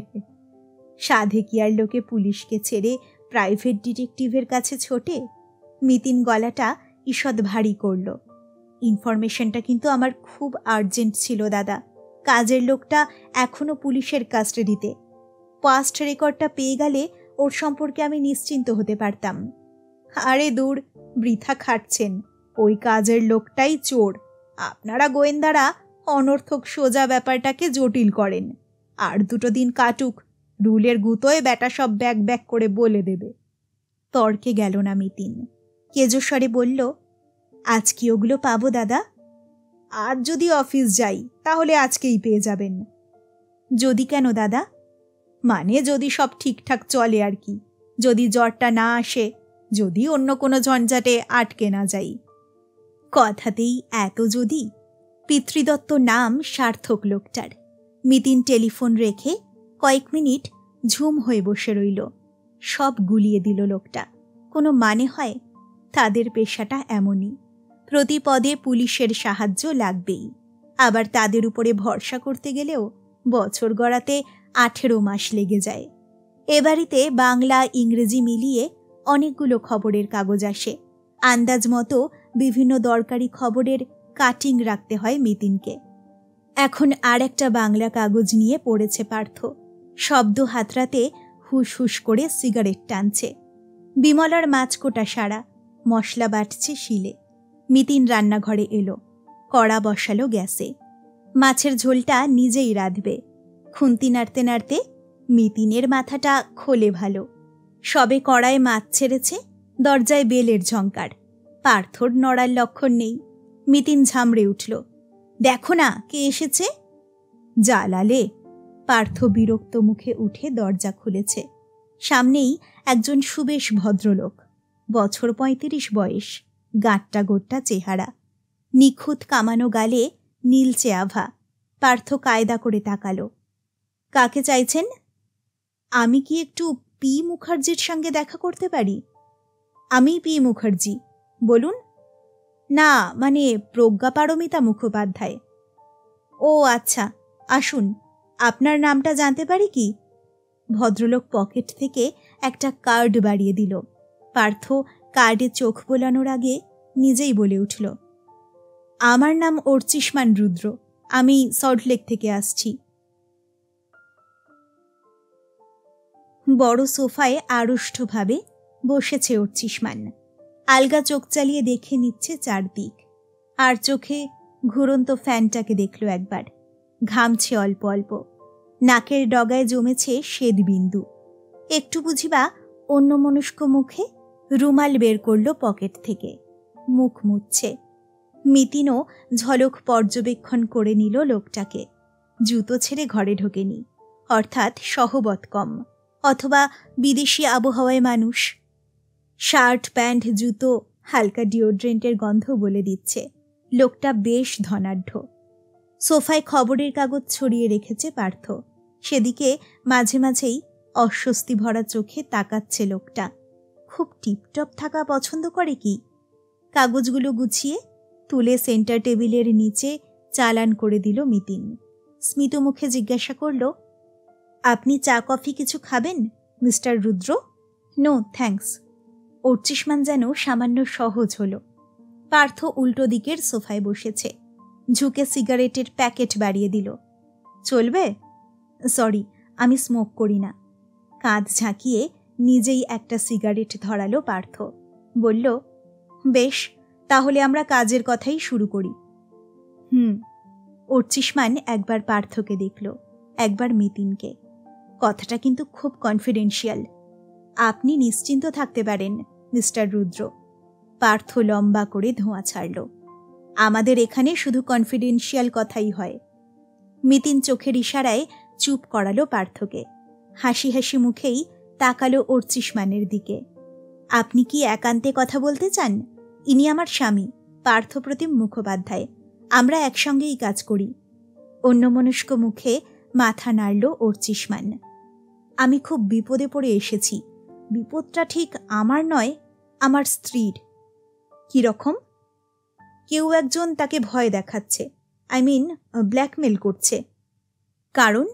সাধে কি আর লোকে পুলিশকে ছেড়ে প্রাইভেট ডিটেকটিভের কাছে ছোটে? মিতিন গলাটা ঈষৎ ভারী করল। ইনফরমেশনটা কিন্তু আমার খুব আর্জেন্ট ছিল দাদা। কাজের লোকটা এখনো পুলিশের কাস্টাডিতে। পাস্ট রেকর্ডটা পেয়ে গেলে ওর সম্পর্কে আমি নিশ্চিন্ত হতে পারতাম। আরে দূর, বৃথা খাটছেন। ওই কাজের লোকটাই চোর। আপনারা গোয়েন্দারা অনর্থক সোজা ব্যাপারটাকে জটিল করেন। আর 2 দিন কাটুক, রুলের গুতোয় ব্যাটা সব ব্যাক করে বলে দেবে। তর্কে গেল না মিতিন। কেজস্বরে বলল, আজ কি ওগুলো পাবো দাদা? আজ যদি অফিস যাই তাহলে আজকেই পেয়ে যাবেন। যদি কেন দাদা? মানে যদি সব ঠিকঠাক চলে আর কি। যদি জ্বরটা না আসে, যদি অন্য কোনো ঝঞ্ঝাটে আটকে না যাই। কথাতেই এত যদি। পিতৃদত্ত নাম সার্থক লোকটার। মিতিন টেলিফোন রেখে কয়েক মিনিট ঝুম হয়ে বসে রইল। সব গুলিয়ে দিল লোকটা। কোনো মানে হয়? তাদের পেশাটা এমনই। প্রতি পদে পুলিশের সাহায্য লাগবেই। আবার তাদের উপরে ভরসা করতে গেলেও বছর গড়াতে 18 মাস লেগে যায়। এ বাড়িতে বাংলা ইংরেজি মিলিয়ে অনেকগুলো খবরের কাগজ আসে। আন্দাজ মতো বিভিন্ন দরকারি খবরের কাটিং রাখতে হয় মিতিনকে। এখন আর একটা বাংলা কাগজ নিয়ে পড়েছে পার্থ। শব্দ হাতড়াতে হুস হুস করে সিগারেট টানছে। বিমলার মাছকোটা সারা, মশলা বাটছে শিলে। মিতিন রান্নাঘরে এলো, কড়া বসালো গ্যাসে। মাছের ঝোলটা নিজেই রাঁধবে। খুন্তি নাড়তে নাড়তে মিতিনের মাথাটা খোলে ভালো। সবে কড়ায় মাছ ছেড়েছে, দরজায় বেলের ঝংকার। পার্থর নড়ার লক্ষণ নেই। মিতিন ঝামড়ে উঠল, দেখো না কে এসেছে। জ্বালালে। পার্থ বিরক্ত মুখে উঠে দরজা খুলেছে। সামনেই একজন সুবেশ ভদ্রলোক, বছর ৩৫ বয়স, গাঁট্টা গোট্টা চেহারা, নিখুঁত কামানো গালে নীলচে আভা। পার্থ কায়দা করে তাকালো। কাকে চাইছেন? আমি কি একটু পি মুখার্জির সঙ্গে দেখা করতে পারি? আমি পি মুখার্জি, বলুন। না, মানে প্রজ্ঞাপারমিতা মুখোপাধ্যায়। ও আচ্ছা, আসুন। আপনার নামটা জানতে পারি কি? ভদ্রলোক পকেট থেকে একটা কার্ড বাড়িয়ে দিল। পার্থ কার্ডে চোখ বোলানোর আগে নিজেই বলে উঠল, আমার নাম অর্চিষ্মান রুদ্র, আমি সল্টলেক থেকে আসছি। বড় সোফায় আড়ষ্টভাবে বসেছে অর্চিষ্মান। আলগা চোখ চালিয়ে দেখে নিচ্ছে চারদিক। আর চোখে ঘুরন্ত ফ্যানটাকে দেখল একবার। ঘামছে অল্প অল্প, নাকের ডগায় জমেছে শ্বেদ বিন্দু। একটু বুঝিবা অন্যমনস্ক মুখে রুমাল বের করল পকেট থেকে, মুখ মুছছে। মিতিনও ঝলক পর্যবেক্ষণ করে নিল লোকটাকে। জুতো ছেড়ে ঘরে ঢোকেনি, অর্থাৎ সহবত কম, অথবা বিদেশি আবহাওয়ায় মানুষ। শার্ট, প্যান্ট, জুতো, হালকা ডিওড্রেন্টের গন্ধ বলে দিচ্ছে লোকটা বেশ ধনাঢ্য। সোফায় খবরের কাগজ ছড়িয়ে রেখেছে পার্থ। সেদিকে মাঝে মাঝেই অস্বস্তি ভরা চোখে তাকাচ্ছে লোকটা। খুব টিপটপ থাকা পছন্দ করে কি? কাগজগুলো গুছিয়ে তুলে সেন্টার টেবিলের নিচে চালান করে দিল মিতিন। স্মিত মুখে জিজ্ঞাসা করল, আপনি চা কফি কিছু খাবেন mister Rudra? No thanks. Archishman যেন সামান্য সহজ হল। পার্থ উল্টো দিকের সোফায় বসেছে, ঝুঁকে সিগারেটের প্যাকেট বাড়িয়ে দিল। চলবে? সরি, আমি স্মোক করি না। কাঁধ ঝাঁকিয়ে নিজেই একটা সিগারেট ধরালো পার্থ। বলল, বেশ, তাহলে আমরা কাজের কথাই শুরু করি। অর্চিষ্মান একবার পার্থকে দেখল, একবার মিতিনকে। কথাটা কিন্তু খুব কনফিডেন্সিয়াল। আপনি নিশ্চিন্ত থাকতে পারেন মিস্টার রুদ্র। পার্থ লম্বা করে ধোঁয়া ছাড়ল। আমাদের এখানে শুধু কনফিডেন্সিয়াল কথাই হয়। মিতিন চোখের ইশারায় চুপ করালো পার্থকে। হাসি হাসি মুখেই তাকালো অর্চিষ্মানের দিকে। আপনি কি একান্তে কথা বলতে চান? ইনি আমার স্বামী, পার্থপ্রতিম মুখোপাধ্যায়। আমরা একসঙ্গেই কাজ করি। অন্যমনস্ক মুখে মাথা নাড়ল অর্চিষ্মান। আমি খুব বিপদে পড়ে এসেছি। বিপদটা ঠিক আমার নয়, আমার স্ত্রীর। কিরকম? কেউ একজন তাকে ভয় দেখাচ্ছে, আই মিন ব্ল্যাকমেল করছে। কারণ?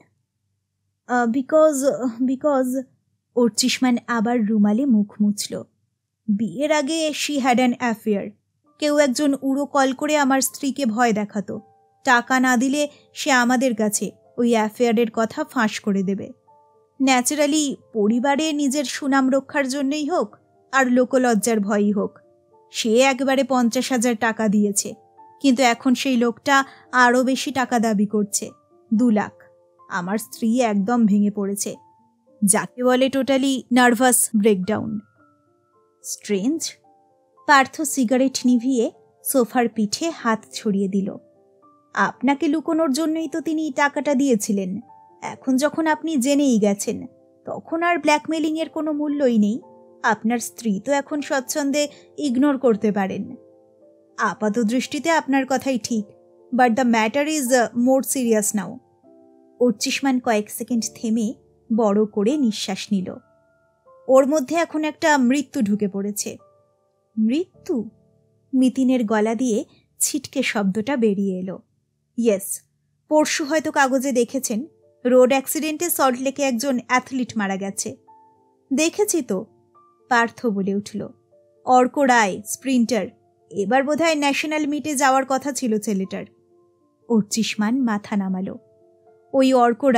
বিকজ অর্চিষ্মান আবার রুমালে মুখ মুছল। বিয়ের আগে শি হ্যাড অ্যান অ্যাফেয়ার। কেউ একজন উড়ো কল করে আমার স্ত্রীকে ভয় দেখাতো। টাকা না দিলে সে আমাদের কাছে ওই অ্যাফেয়ারের কথা ফাঁস করে দেবে। ন্যাচারালি পরিবারে নিজের সুনাম রক্ষার জন্যই হোক আর লোকলজ্জার ভয়ই হোক, সে একবারে 50,000 টাকা দিয়েছে। কিন্তু এখন সেই লোকটা আরও বেশি টাকা দাবি করছে, 2 লাখ। আমার স্ত্রী একদম ভেঙে পড়েছে, যাকে বলে totally nervous breakdown. Strange. Partha cigarette নিভিয়ে সোফার পিঠে হাত ছড়িয়ে দিল। আপনাকে লুকোনোর জন্যই তো তিনি টাকাটা দিয়েছিলেন। এখন যখন আপনি জেনেই গেছেন, তখন আর ব্ল্যাকমেলিংয়ের কোনো মূল্যই নেই। আপনার স্ত্রী তো এখন স্বচ্ছন্দে ইগনোর করতে পারেন। আপাত দৃষ্টিতে আপনার কথাই ঠিক, but the matter is more serious now. Archishman কয়েক সেকেন্ড থেমে বড় করে নিঃশ্বাস নিল। ওর মধ্যে এখন একটা মৃত্যু ঢুকে পড়েছে। মৃত্যু? মিতিনের গলা দিয়ে ছিটকে শব্দটা বেরিয়ে এলো। ইয়েস, পরশু হয়তো কাগজে দেখেছেন, রোড অ্যাক্সিডেন্টে সল্টলেকে একজন অ্যাথলিট মারা গেছে। দেখেছি তো, পার্থ বলে উঠল। অর্ক রায়, স্প্রিন্টার। এবার বোধহয় ন্যাশনাল মিটে যাওয়ার কথা ছিল ছেলেটার। অর্চিষ্মান মাথা নামালো। ওই অর্ক রাই,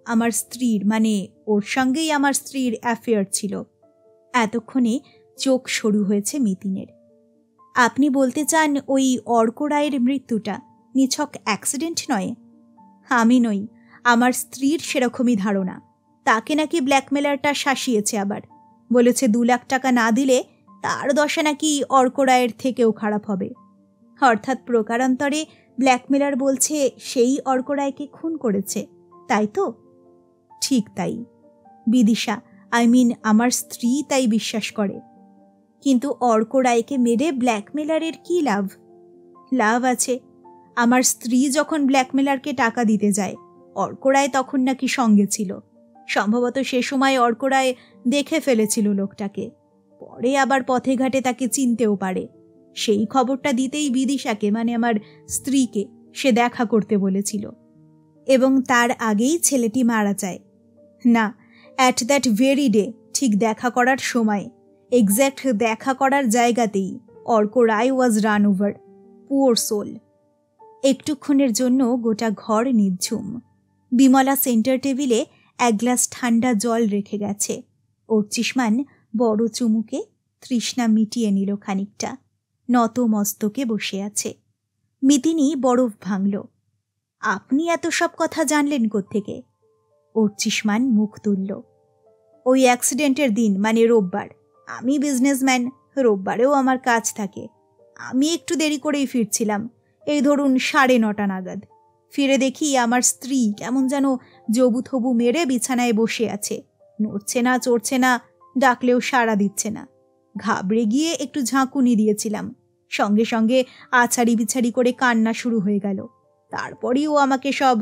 আমার স্ত্রীর, মানে ওর সঙ্গেই আমার স্ত্রীর অ্যাফেয়ার ছিল। এতক্ষণে চোখ সরু হয়েছে মিতিনের। আপনি বলতে চান ওই অর্ক রায়ের মৃত্যুটা নিছক অ্যাক্সিডেন্ট নয়? আমি নই, আমার স্ত্রীর সেরকমই ধারণা। তাকে নাকি ব্ল্যাকমেলারটা শাসিয়েছে, আবার বলেছে 2 লাখ টাকা না দিলে তার দশা নাকি অর্ক রায়ের থেকেও খারাপ হবে। অর্থাৎ প্রকারান্তরে ব্ল্যাকমেলার বলছে সেই অর্ক রায়কে খুন করেছে, তাই তো? ঠিক তাই বিদিশা, আমার স্ত্রী তাই বিশ্বাস করে। কিন্তু অর্ক রায়কে মেরে ব্ল্যাকমেলারের কি লাভ? লাভ আছে। আমার স্ত্রী যখন ব্ল্যাকমেলারকে টাকা দিতে যায়, অর্ক রায় তখন নাকি সঙ্গে ছিল। সম্ভবত সে সময় অর্ক রায় দেখে ফেলেছিল লোকটাকে, পরে আবার পথে ঘাটে তাকে চিনতেও পারে। সেই খবরটা দিতেই বিদিশাকে, মানে আমার স্ত্রীকে, সে দেখা করতে বলেছিল, এবং তার আগেই ছেলেটি মারা যায়। না, অ্যাট দ্যাট ভেরি ডে, ঠিক দেখা করার সময়, এক্স্যাক্ট দেখা করার জায়গাতেই Arko Roy was run over. Poor soul. একটুক্ষণের জন্য গোটা ঘর নিঝুম। বিমলা সেন্টার টেবিলে 1 গ্লাস ঠান্ডা জল রেখে গেছে। অর্চিষ্মান বড় চুমুকে তৃষ্ণা মিটিয়ে নিল খানিকটা। নত মস্তকে বসে আছে। মিতিনী বরফ ভাঙল। আপনি এত সব কথা জানলেন কোত্থেকে? অর্চিষ্মান মুখ তুলল। ওই অ্যাক্সিডেন্টের দিন, মানে রোববার। আমি বিজনেসম্যান, রোববারেও আমার কাজ থাকে। আমি একটু দেরি করেই ফিরছিলাম, এই ধরুন 9:30 নাগাদ। ফিরে দেখি আমার স্ত্রী কেমন যেন জবুথবু মেরে বিছানায় বসে আছে, নড়ছে না, চড়ছে না, ডাকলেও সাড়া দিচ্ছে না। ঘাবড়ে গিয়ে একটু ঝাঁকুনি দিয়েছিলাম, সঙ্গে সঙ্গে আছাড়ি বিছাড়ি করে কান্না শুরু হয়ে গেল। তারপরই ও আমাকে সব।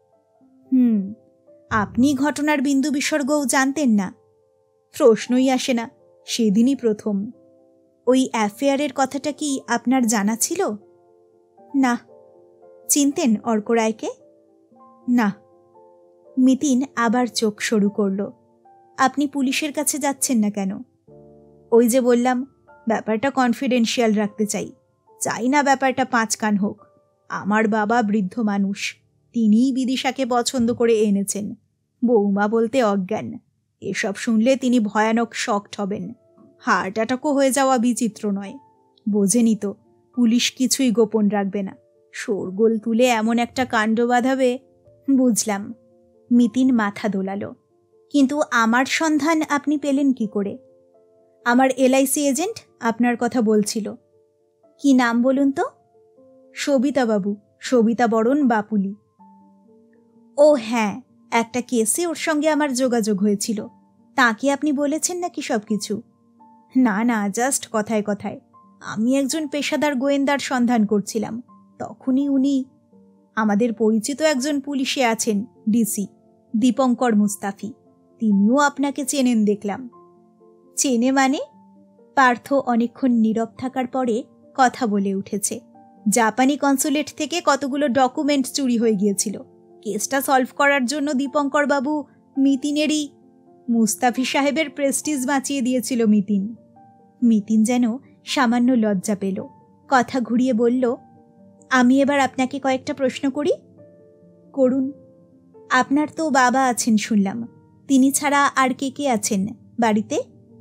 আপনি ঘটনার বিন্দু বিসর্গও জানতেন না? প্রশ্নই আসে না, সেদিনই প্রথম। ওই অ্যাফেয়ারের কথাটা কি আপনার জানা ছিল? না। চিনতেন অর্ক রায়কে? না। মিতিন আবার চোখ সরু করল। আপনি পুলিশের কাছে যাচ্ছেন না কেন? ওই যে বললাম, ব্যাপারটা কনফিডেন্সিয়াল রাখতে চাই। চাই না ব্যাপারটা 5 কান হোক। আমার বাবা বৃদ্ধ মানুষ, তিনিই বিদিশাকে পছন্দ করে এনেছেন। বৌমা বলতে অজ্ঞান। এসব শুনলে তিনি ভয়ানক শকড হবেন। হার্ট অ্যাটাকও হয়ে যাওয়া বিচিত্র নয়। বোঝেনি তো, পুলিশ কিছুই গোপন রাখবে না। শোরগোল তুলে এমন একটা কাণ্ড বাঁধাবে। বুঝলাম। মিতিন মাথা দোলালো। কিন্তু আমার সন্ধান আপনি পেলেন কি করে? আমার LIC এজেন্ট আপনার কথা বলছিল। কি নাম বলুন তো? সবিতা বাবু, সবিতা বরণ বাপুলি। ও হ্যাঁ, একটা কেসে ওর সঙ্গে আমার যোগাযোগ হয়েছিল। তাকে আপনি বলেছেন নাকি সব কিছু? না না, জাস্ট কথায় কথায়। আমি একজন পেশাদার গোয়েন্দার সন্ধান করছিলাম, তখনই উনি। আমাদের পরিচিত একজন পুলিশে আছেন, ডিসি দীপঙ্কর মুস্তাফি। তিনিও আপনাকে চেনেন দেখলাম। চেনে মানে? পার্থ অনেকক্ষণ নীরব থাকার পরে কথা বলে উঠেছে। জাপানি কনসুলেট থেকে কতগুলো ডকুমেন্ট চুরি হয়ে গিয়েছিল। কেসটা সলভ করার জন্য দীপঙ্কর বাবু মিতিনেরই, মুস্তাফি সাহেবের প্রেস্টিজ বাঁচিয়ে দিয়েছিল মিতিন। মিতিন যেন সামান্য লজ্জা পেল। কথা ঘুরিয়ে বলল, আমি এবার আপনাকে কয়েকটা প্রশ্ন করি। করুন। আপনার তো বাবা আছেন শুনলাম, তিনি ছাড়া আর কে কে আছেন বাড়িতে?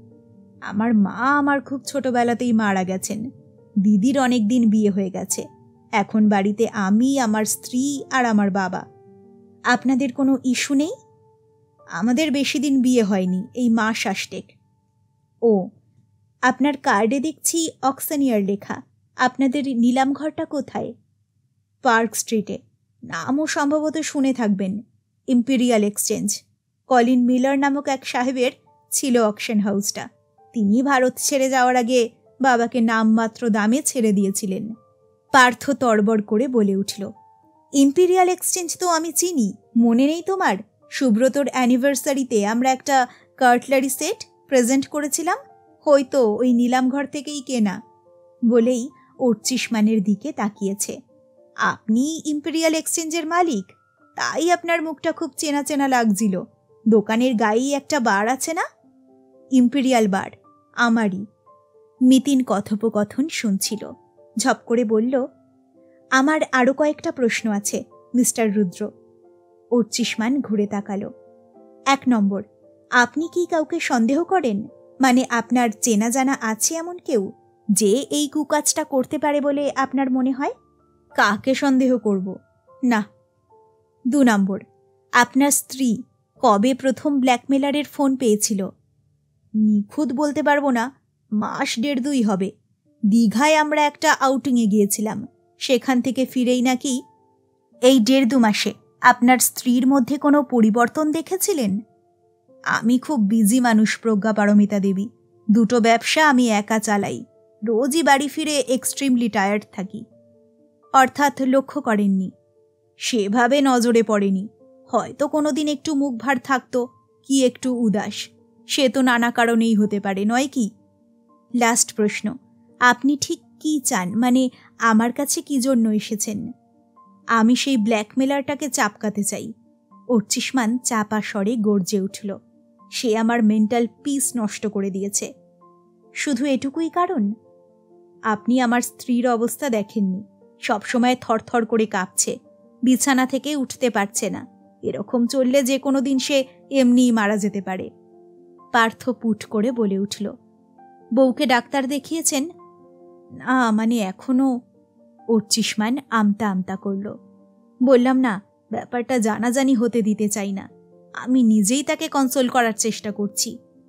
আমার মা আমার খুব ছোটবেলাতেই মারা গেছেন। দিদির অনেক দিন বিয়ে হয়ে গেছে। এখন বাড়িতে আমি, আমার স্ত্রী আর আমার বাবা। আপনাদের কোনো ইস্যু নেই? আমাদের বেশি দিন বিয়ে হয়নি, এই মাস আষ্টেক। ও, আপনার কার্ডে দেখছি অক্সনিয়ার লেখা। আপনাদের নিলাম ঘরটা কোথায়? পার্ক স্ট্রিটে। নামও সম্ভবত শুনে থাকবেন, ইম্পেরিয়াল এক্সচেঞ্জ। কলিন মিলার নামক এক সাহেবের ছিল অকশন হাউসটা। তিনি ভারত ছেড়ে যাওয়ার আগে বাবাকে নামমাত্র দামে ছেড়ে দিয়েছিলেন। পার্থ তড়বড় করে বলে উঠল, ইম্পেরিয়াল এক্সচেঞ্জ তো আমি চিনি। মনে নেই তোমার? সুব্রতর অ্যানিভার্সারিতে আমরা একটা কার্টলারি সেট প্রেজেন্ট করেছিলাম, হয়তো ওই নিলামঘর থেকেই কেনা। বলেই অর্চিষ্মানের দিকে তাকিয়েছে। আপনি ইম্পেরিয়াল এক্সচেঞ্জের মালিক? তাই আপনার মুখটা খুব চেনা চেনা লাগছিল। দোকানের গায়েই একটা বার আছে না? ইম্পেরিয়াল বার আমারই। মিতিন কথোপকথন শুনছিল। ঝপ করে বলল, আমার আরও কয়েকটা প্রশ্ন আছে মিস্টার রুদ্র। অর্চিষ্মান ঘুরে তাকালো। 1 নম্বর, আপনি কি কাউকে সন্দেহ করেন? মানে আপনার চেনা জানা আছে এমন কেউ যে এই কুকাজটা করতে পারে বলে আপনার মনে হয়? কাকে সন্দেহ করব? না। 2 নম্বর, আপনার স্ত্রী কবে প্রথম ব্ল্যাকমেলারের ফোন পেয়েছিল? নিখুঁত বলতে পারবো না, মাস 1.5-2 হবে। দীঘায় আমরা একটা আউটিংয়ে গিয়েছিলাম, সেখান থেকে ফিরেই নাকি। এই 1.5-2 মাসে আপনার স্ত্রীর মধ্যে কোনো পরিবর্তন দেখেছিলেন? আমি খুব বিজি মানুষ প্রজ্ঞা পারমিতা দেবী। 2টো ব্যবসা আমি একা চালাই। রোজই বাড়ি ফিরে এক্সট্রিমলি টায়ার্ড থাকি। অর্থাৎ লক্ষ্য করেননি? সেভাবে নজরে পড়েনি। হয়তো কোনোদিন একটু মুখ ভার থাকতো, কি একটু উদাস। সে তো নানা কারণেই হতে পারে, নয় কি? লাস্ট প্রশ্ন, আপনি ঠিক কি চান? মানে আমার কাছে কি জন্য এসেছেন? আমি সেই ব্ল্যাকমেলারটাকে চাপকাতে চাই। অর্চিষ্মান চাপা স্বরে গর্জে উঠল। সে আমার মেন্টাল পিস নষ্ট করে দিয়েছে। শুধু এটুকুই কারণ? আপনি আমার স্ত্রীর অবস্থা দেখেননি? সবসময় থরথর করে কাঁপছে, বিছানা থেকে উঠতে পারছে না। এরকম চললে যে কোনো দিন সে এমনিই মারা যেতে পারে। পার্থ পুট করে বলে উঠল। বউকে ডাক্তার দেখিয়েছেন? না, মানে এখনো। অর্চিষ্মান আমতা আমতা করল। বললাম না, ব্যাপারটা জানাজানি হতে দিতে চাই না। আমি নিজেই তাকে কনসোল করার চেষ্টা করছি।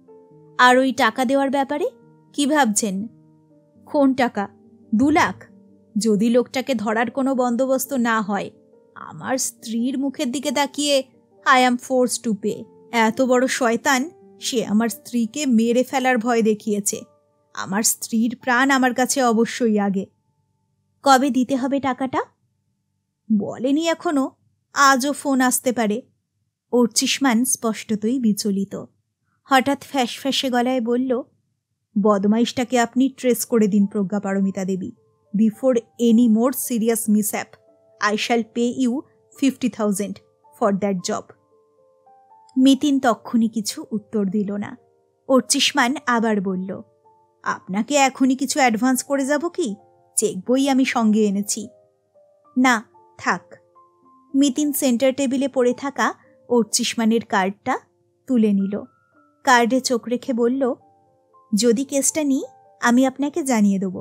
আর ওই টাকা দেওয়ার ব্যাপারে কি ভাবছেন? কোন টাকা? 2 লাখ? যদি লোকটাকে ধরার কোনো বন্দোবস্ত না হয়। আমার স্ত্রীর মুখের দিকে তাকিয়ে I am force to pay. এত বড় শয়তান, সে আমার স্ত্রীকে মেরে ফেলার ভয় দেখিয়েছে। আমার স্ত্রীর প্রাণ আমার কাছে অবশ্যই আগে। কবে দিতে হবে টাকাটা? বলেনি এখনো, আজও ফোন আসতে পারে। অর্চিষ্মান স্পষ্টতই বিচলিত। হঠাৎ ফ্যাঁসে গলায় বলল, বদমাইশটাকে আপনি ট্রেস করে দিন Pragya Paramita Debi. Before any more serious mishap I shall pay you 50,000 for that job. Mitin তক্ষুনি কিছু উত্তর দিল না। অর্চিষ্মান আবার বলল, আপনাকে এখনই কিছু অ্যাডভান্স করে যাব কি? চেক বই আমি সঙ্গে এনেছি। না, থাক। মিতিন সেন্টার টেবিলে পড়ে থাকা অর্চিষ্মানের কার্ডটা তুলে নিল। কার্ডে চোখ রেখে বলল, যদি কেসটা নিই আমি আপনাকে জানিয়ে দেব।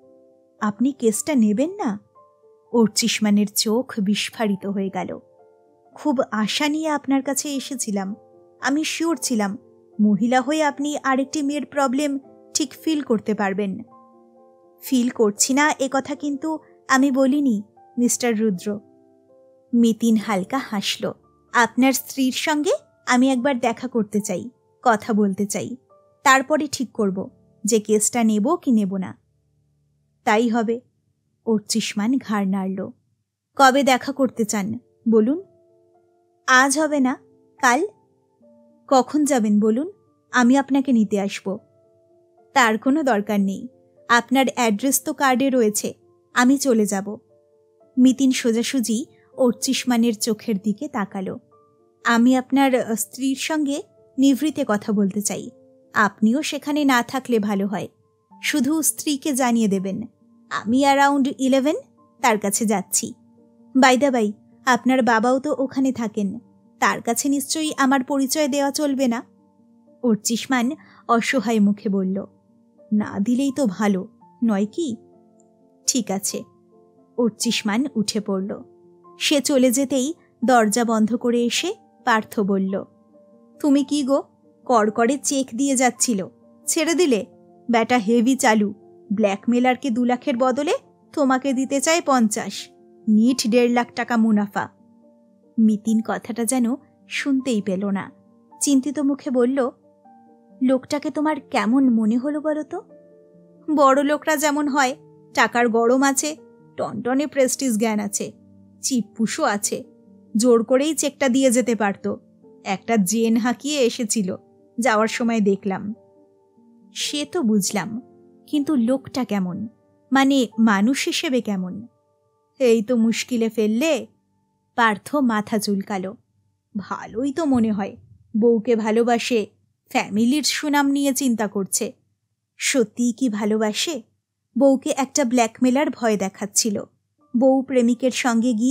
আপনি কেসটা নেবেন না? অর্চিষ্মানের চোখ বিস্ফারিত হয়ে গেল। খুব আশা নিয়ে আপনার কাছে এসেছিলাম। আমি শিওর ছিলাম মহিলা হয়ে আপনি আরেকটি মেয়ের প্রবলেম ঠিক ফিল করতে পারবেন। ফিল করছি না এ কথা কিন্তু আমি বলিনি মিস্টার রুদ্র। মিতিন হালকা হাসল। আপনার স্ত্রীর সঙ্গে আমি একবার দেখা করতে চাই, কথা বলতে চাই। তারপরে ঠিক করব যে কেসটা নেব কি নেব না। তাই হবে। অর্চিষ্মান ঘাড় নাড়ল। কবে দেখা করতে চান বলুন? আজ হবে না, কাল। কখন যাবেন বলুন, আমি আপনাকে নিতে আসব। তার কোনো দরকার নেই, আপনার অ্যাড্রেস তো কার্ডে রয়েছে, আমি চলে যাব। মিতিন সোজাসুজি অর্চিষ্মানের চোখের দিকে তাকালো। আমি আপনার স্ত্রীর সঙ্গে নিভৃতে কথা বলতে চাই। আপনিও সেখানে না থাকলে ভালো হয়। শুধু স্ত্রীকে জানিয়ে দেবেন আমি অ্যারাউন্ড 11 তার কাছে যাচ্ছি। বাই দা বাই, আপনার বাবাও তো ওখানে থাকেন, তার কাছে নিশ্চয়ই আমার পরিচয় দেওয়া চলবে না? অর্চিষ্মান অসহায় মুখে বলল, না দিলেই তো ভালো, নয় কি? ঠিক আছে। অর্চিষ্মান উঠে পড়ল। সে চলে যেতেই দরজা বন্ধ করে এসে পার্থ বলল, তুমি কি গো, কড়কড়ে চেক দিয়ে যাচ্ছিল, ছেড়ে দিলে? ব্যাটা হেভি চালু। ব্ল্যাকমেলারকে 2 লাখের বদলে তোমাকে দিতে চায় 50, নিট 1.5 লাখ টাকা মুনাফা। মিতিন কথাটা যেন শুনতেই পেল না। চিন্তিত মুখে বলল, লোকটাকে তোমার কেমন মনে হলো বলো তো? বড় লোকরা যেমন হয়, টাকার গরম আছে, টনটনে প্রেস্টিজ জ্ঞান আছে, চিপপুষও আছে। জোর করেই চেকটা দিয়ে যেতে পারত। একটা জেন হাঁকিয়ে এসেছিল, যাওয়ার সময় দেখলাম। সে তো বুঝলাম, কিন্তু লোকটা কেমন, মানে মানুষ হিসেবে কেমন? এই তো মুশকিলে ফেললে। পার্থ মাথা চুলকালো। ভালোই তো মনে হয়, বউকে ভালোবাসে, ফ্যামিলির সুনাম নিয়ে চিন্তা করছে। সত্যিই কি ভালোবাসে? বউকে একটা ব্ল্যাকমেলার ভয় দেখাচ্ছিল। বউ প্রেমিকের সঙ্গে গিয়ে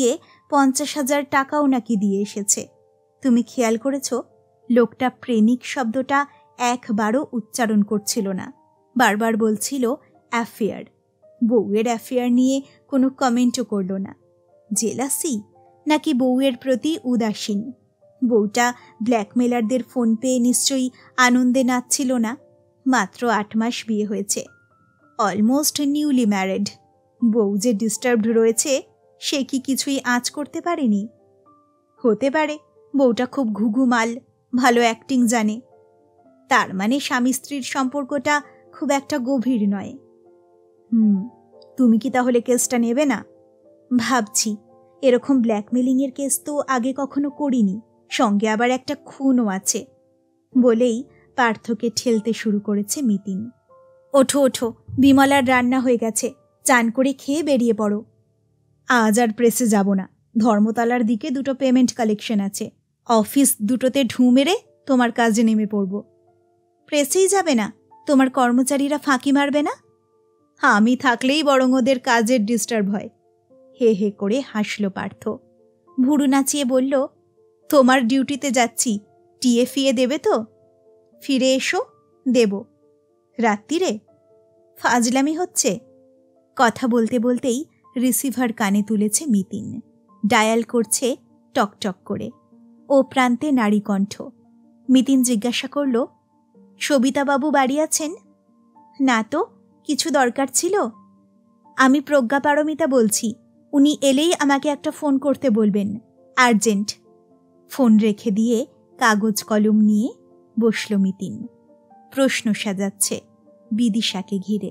50,000 টাকাও নাকি দিয়ে এসেছে। তুমি খেয়াল করেছ লোকটা প্রেমিক শব্দটা একবারও উচ্চারণ করছিল না, বারবার বলছিল অ্যাফেয়ার। বউয়ের অ্যাফেয়ার নিয়ে কোনো কমেন্টও করল না। জেলাসি নাকি বউয়ের প্রতি উদাসীন? বউটা ব্ল্যাকমেলারদের ফোন পেয়ে নিশ্চয়ই আনন্দে নাচছিল না। মাত্র 8 মাস বিয়ে হয়েছে, অলমোস্ট নিউলি ম্যারেড। বউ যে ডিস্টার্বড রয়েছে সে কি কিছুই আঁচ করতে পারেনি? হতে পারে বউটা খুব ঘুঘু মাল, ভালো অ্যাক্টিং জানে। তার মানে স্বামী স্ত্রীর সম্পর্কটা খুব একটা গভীর নয়। তুমি কি তাহলে কেসটা নেবে না? ভাবছি, এরকম ব্ল্যাকমেলিংয়ের কেস তো আগে কখনো করিনি, সঙ্গে আবার একটা খুনও আছে। বলেই পার্থকে ঠেলতে শুরু করেছে মিতিন। ওঠো ওঠো, বিমলার রান্না হয়ে গেছে, চান করে খেয়ে বেরিয়ে পড়ো। আজ আর প্রেসে যাব না, ধর্মতলার দিকে 2টো পেমেন্ট কালেকশন আছে, অফিস দুটোতে ঢু মেরে তোমার কাজে নেমে পড়ব। প্রেসেই যাবে না? তোমার কর্মচারীরা ফাঁকি মারবে না? আমি থাকলেই বরং ওদের কাজের ডিস্টার্ব হয়। হে হে করে হাসল পার্থ। ভুরু নাচিয়ে বলল, তোমার ডিউটিতে যাচ্ছি, টিএ ফিয়ে দেবে তো? ফিরে এসো, দেব। রাত্রিরে? ফাজলামি হচ্ছে। কথা বলতে বলতেই রিসিভার কানে তুলেছে মিতিন। ডায়াল করছে টকটক করে। ও প্রান্তে নারী কণ্ঠ। মিতিন জিজ্ঞাসা করল, সবিতাবাবু বাড়ি আছেন? না তো, কিছু দরকার ছিল? আমি প্রজ্ঞা পারমিতা বলছি, উনি এলেই আমাকে একটা ফোন করতে বলবেন, আর্জেন্ট। ফোন রেখে দিয়ে কাগজ কলম নিয়ে বসল মিতিন। প্রশ্ন সাজাচ্ছে বিদিশাকে ঘিরে।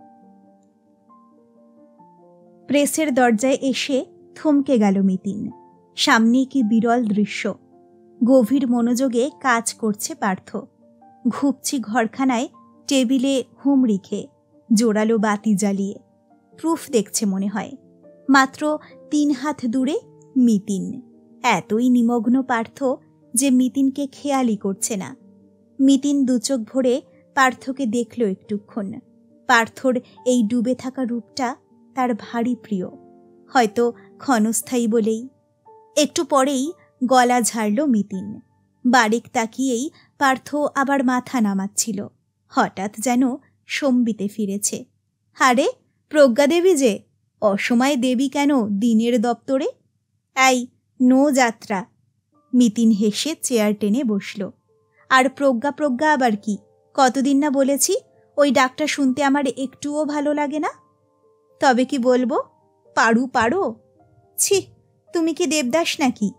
প্রেসের দরজায় এসে থমকে গেল মিতিন। সামনে কি বিরল দৃশ্য! গভীর মনোযোগে কাজ করছে পার্থ। ঘুপছি ঘরখানায় টেবিলে হুমড়ি খেয়ে, জোরালো বাতি জ্বালিয়ে। প্রুফ দেখছে মনে হয়। মাত্র 3 হাত দূরে মিতিন। এতই নিমগ্ন পার্থ যে মিতিনকে খেয়ালই করছে না। মিতিন 2 চোখ ভরে পার্থকে দেখল একটুক্ষণ। পার্থর এই ডুবে থাকা রূপটা তার ভারী প্রিয়, হয়তো ক্ষণস্থায়ী বলেই। একটু পরেই গলা ঝাড়ল মিতিন। বারেক তাকিয়েই পার্থ আবার মাথা নামাচ্ছিল। হঠাৎ যেন সম্বিতে ফিরেছে। আরে, প্রজ্ঞা দেবী যে! অসময়ে দেবী কেন দিনের দপ্তরে? এই, নো যাত্রা। মিতিন হেসে চেয়ার টেনে বসল। আর প্রজ্ঞা প্রজ্ঞা আবার কি? কতদিন না বলেছি ওই ডাকটা শুনতে আমার একটুও ভালো লাগে না। তবে কি বলবো? পারু পারো? ছি, তুমি কি দেবদাস নাকি?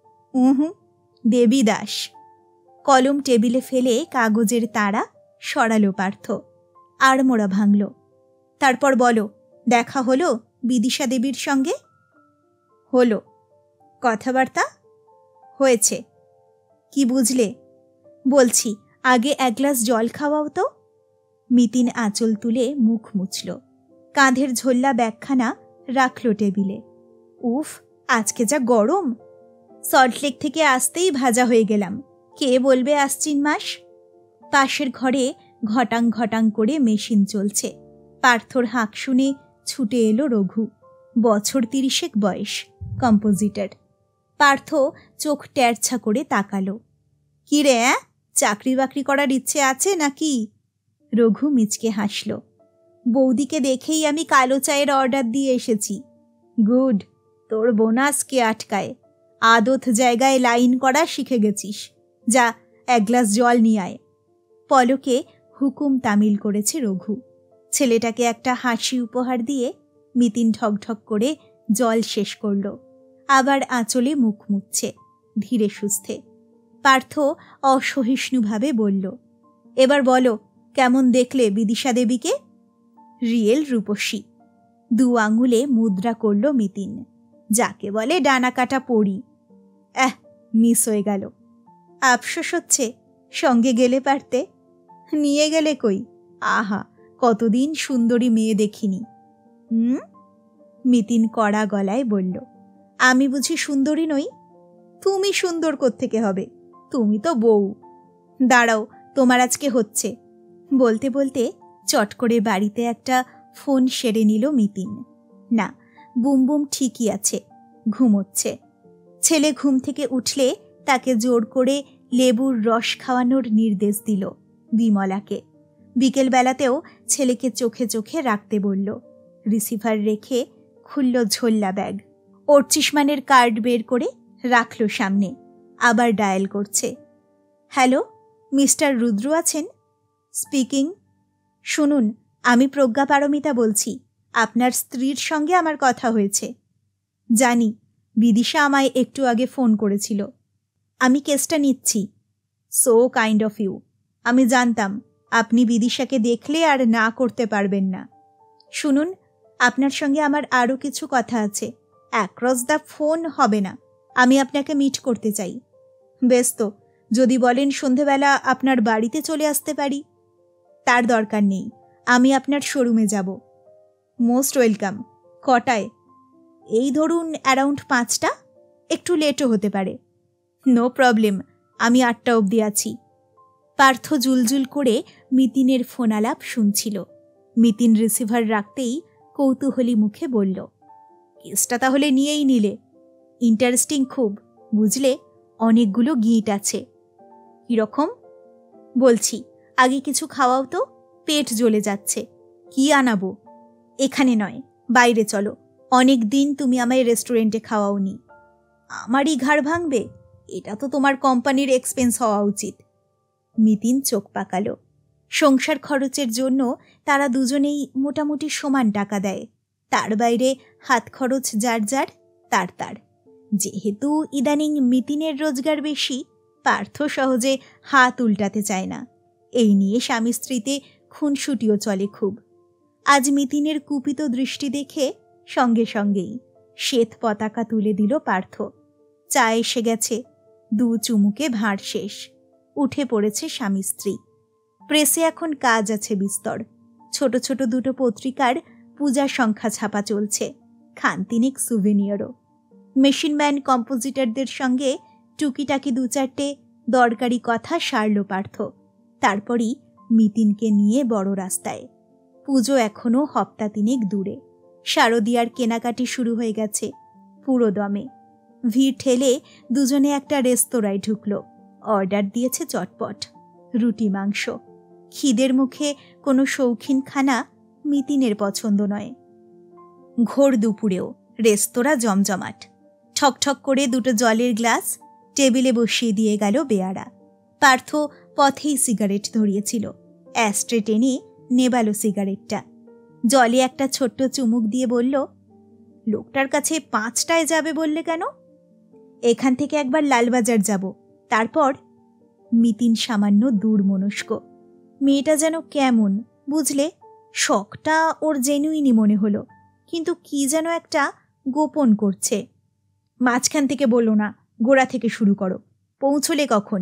দেবীদাস। কলম টেবিলে ফেলে কাগজের তাড়া সরালো পার্থ। আড়মোড়া ভাঙল। তারপর বলো, দেখা হলো বিদিশা দেবীর সঙ্গে? হলো। কথাবার্তা হয়েছে। কি বুঝলে? বলছি, আগে 1 গ্লাস জল খাওয়াও তো। মিতিন আঁচল তুলে মুখ মুছল। কাঁধের ঝোল্লা ব্যাগখানা রাখল টেবিলে। উফ, আজকে যা গরম! সল্টলেক থেকে আসতেই ভাজা হয়ে গেলাম। কে বলবে আশ্বিন মাস? পাশের ঘরে ঘটাং ঘটাং করে মেশিন চলছে। পার্থর হাঁক শুনে ছুটে এলো রঘু। বছর 30 বয়স, কম্পোজিটর। পার্থ চোখ ট্যারছা করে তাকালো। কি রে, চাকরি বাকরি করার ইচ্ছে আছে নাকি? রঘু মিচকে হাসল। বৌদিকে দেখেই আমি কালো চায়ের অর্ডার দিয়ে এসেছি। গুড, তোর বোনাস কে আটকায়? আদত জায়গায় লাইন করা শিখে গেছিস। যা, 1 গ্লাস জল নিয়ে আয়। পলকে হুকুম তামিল করেছে রঘু। ছেলেটাকে একটা হাসি উপহার দিয়ে মিতিন ঢকঢক করে জল শেষ করল। আবার আঁচলে মুখ মুছছে ধীরে সুস্থে। পার্থ অসহিষ্ণুভাবে বলল, এবার বলো, কেমন দেখলে বিদিশা দেবীকে? রিয়েল রূপসী। 2 আঙুলে মুদ্রা করল মিতিন। যাকে বলে ডানা কাটা পড়ি। মিস হয়ে গেল। আফসোস হচ্ছে, সঙ্গে গেলে পারতে। নিয়ে গেলে কই? আহা, কতদিন সুন্দরী মেয়ে দেখিনি। মিতিন কড়া গলায় বলল, আমি বুঝি সুন্দরী নই? তুমি সুন্দর কোত্থেকে হবে? তুমি তো বউ। দাঁড়াও, তোমার আজকে হচ্ছে। বলতে বলতে চট করে বাড়িতে একটা ফোন সেরে নিল মিতিন। না, বুম বুম ঠিকই আছে। ঘুমোচ্ছে। ছেলে ঘুম থেকে উঠলে তাকে জোর করে লেবুর রস খাওয়ানোর নির্দেশ দিল বিমলাকে। বিকেলবেলাতেও ছেলেকে চোখে চোখে রাখতে বলল। রিসিভার রেখে খুলল ঝোল্লা ব্যাগ। অর্চিষ্মানের কার্ড বের করে রাখল সামনে। আবার ডায়াল করছে। হ্যালো, মিস্টার রুদ্র আছেন? স্পিকিং। শুনুন, আমি প্রজ্ঞা পারমিতা বলছি। আপনার স্ত্রীর সঙ্গে আমার কথা হয়েছে। জানি, বিদিশা আমায় একটু আগে ফোন করেছিল। আমি কেসটা নিচ্ছি। So kind of you. আমি জানতাম আপনি বিদিশাকে দেখলে আর না করতে পারবেন না। শুনুন, আপনার সঙ্গে আমার আরও কিছু কথা আছে। অ্যাক্রস দ্য ফোন হবে না। আমি আপনাকে মিট করতে চাই। বেশ তো, যদি বলেন সন্ধেবেলা আপনার বাড়িতে চলে আসতে পারি। তার দরকার নেই, আমি আপনার শোরুমে যাব। Most welcome. কটায়? এই ধরুন অ্যারাউন্ড 5টা। একটু লেটও হতে পারে। নো প্রবলেম, আমি 8টা অবধি আছি। পার্থ জুলজুল করে মিতিনের ফোন আলাপ শুনছিল। মিতিন রিসিভার রাখতেই কৌতূহলী মুখে বলল, কেসটা তাহলে নিয়েই নিলে? ইন্টারেস্টিং খুব, বুঝলে, অনেকগুলো গিট আছে। কীরকম? বলছি, আগে কিছু খাওয়াও তো, পেট জ্বলে যাচ্ছে। কি আনাবো? এখানে নয়, বাইরে চলো। অনেক দিন তুমি আমায় রেস্টুরেন্টে খাওয়াওনি। আমারই ঘাড় ভাঙবে? এটা তো তোমার কোম্পানির এক্সপেন্স হওয়া উচিত। মিতিন চোখ পাকালো। সংসার খরচের জন্য তারা দুজনেই মোটামুটি সমান টাকা দেয়। তার বাইরে হাত খরচ যার যার, তার তার। যেহেতু ইদানিং মিতিনের রোজগার বেশি, পার্থ সহজে হাত উল্টাতে চায় না। এই নিয়ে স্বামী স্ত্রীতে খুনসুটিও চলে খুব। আজ মিতিনের কুপিত দৃষ্টি দেখে সঙ্গে সঙ্গেই শ্বেত পতাকা তুলে দিল পার্থ। চা এসে গেছে। 2 চুমুকে ভাঁড় শেষ। উঠে পড়েছে স্বামী স্ত্রী। প্রেসে এখন কাজ আছে বিস্তর। ছোট ছোট 2টো পত্রিকার পূজা সংখ্যা ছাপা চলছে। খানতিনিক সুভেনিয়ারও। মেশিনম্যান কম্পোজিটরদের সঙ্গে টুকিটাকি 2-4টে দরকারি কথা সারল পার্থ। তারপরই মিতিনকে নিয়ে বড় রাস্তায়। পুজো এখনও হপ্তা 3 দূরে। শারদিয়ার কেনাকাটি শুরু হয়ে গেছে পুরো দমে। ভিড় ঠেলে দুজনে একটা রেস্তোরাঁয় ঢুকল। অর্ডার দিয়েছে চটপট, রুটি মাংস। খিদের মুখে কোনো শৌখিন খানা মিতিনের পছন্দ নয়। ঘোর দুপুরেও রেস্তোরাঁ জমজমাট। ঠকঠক করে 2টো জলের গ্লাস টেবিলে বসিয়ে দিয়ে গেল বেয়ারা। পার্থ পথেই সিগারেট ধরিয়েছিল। অ্যাস্ট্রে টেনে নেবালো সিগারেটটা। জলে একটা ছোট্ট চুমুক দিয়ে বলল, লোকটার কাছে 5টায় যাবে বললে কেন? এখান থেকে একবার লালবাজার যাব, তারপর। মিতিন সামান্য দূরমনস্ক। মেয়েটা যেন কেমন, বুঝলে, শখটা ওর জেনুইনই মনে হলো, কিন্তু কি যেন একটা গোপন করছে। মাঝখান থেকে বললো না, গোড়া থেকে শুরু করো। পৌঁছলে কখন?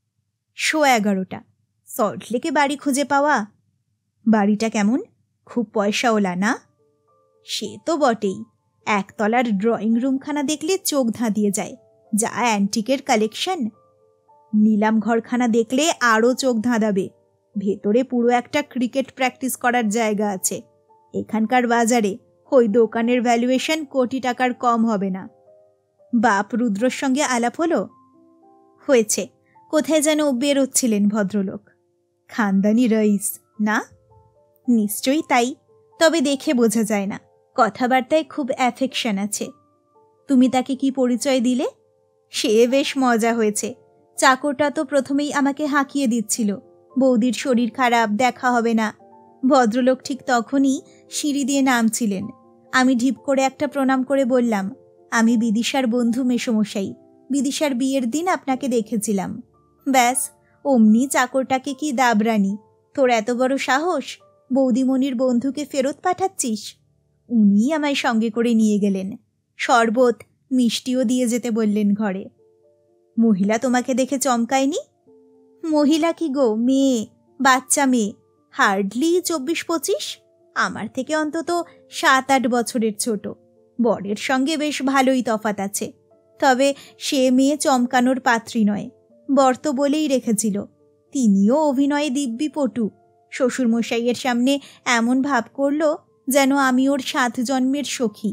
11:15। সল্টলেকে বাড়ি খুঁজে পাওয়া? বাড়িটা কেমন? খুব পয়সাওয়ালা না? সে তো বটেই। 1 তলার ড্রয়িং রুমখানা দেখলে চোখ ধাঁধিয়ে যায়। যা অ্যান্টিকের কালেকশন! নিলাম ঘরখানা দেখলে আরও চোখ ধাঁধাবে। ভেতরে পুরো একটা ক্রিকেট প্র্যাকটিস করার জায়গা আছে। এখানকার বাজারে ওই দোকানের ভ্যালুয়েশন কোটি টাকার কম হবে না। বাপ রুদ্রর সঙ্গে আলাপ হলো? হয়েছে। কোথায় যেন বেরোচ্ছিলেন ভদ্রলোক। খানদানি রইস না? নিশ্চয়ই তাই, তবে দেখে বোঝা যায় না। কথাবার্তায় খুব অ্যাফেকশন আছে। তুমি তাকে কি পরিচয় দিলে? সে বেশ মজা হয়েছে। চাকরটা তো প্রথমেই আমাকে হাঁকিয়ে দিচ্ছিল, বৌদির শরীর খারাপ, দেখা হবে না। ভদ্রলোক ঠিক তখনই সিঁড়ি দিয়ে নামছিলেন। আমি ঢিপ করে একটা প্রণাম করে বললাম, আমি বিদিশার বন্ধু মেসোমশাই। বিদিশার বিয়ের দিন আপনাকে দেখেছিলাম। ব্যাস, অমনি চাকরটাকে কি দাবরানি, তোর এত বড় সাহস, বৌদিমণির বন্ধুকে ফেরত পাঠাচ্ছিস? উনি আমায় সঙ্গে করে নিয়ে গেলেন। শরবত মিষ্টিও দিয়ে যেতে বললেন ঘরে। মহিলা তোমাকে দেখে চমকায়নি? মহিলা কি গো, মেয়ে, বাচ্চা মেয়ে, হার্ডলি 24-25। আমার থেকে অন্তত 7-8 বছরের ছোট। বরের সঙ্গে বেশ ভালোই তফাৎ আছে, তবে সে মেয়ে চমকানোর পাত্রী নয়। বর তো বলেই রেখেছিল, তিনিও অভিনয়ে দিব্যি পটু। শ্বশুরমশাইয়ের সামনে এমন ভাব করল যেন আমি ওর 7 জন্মের সখী।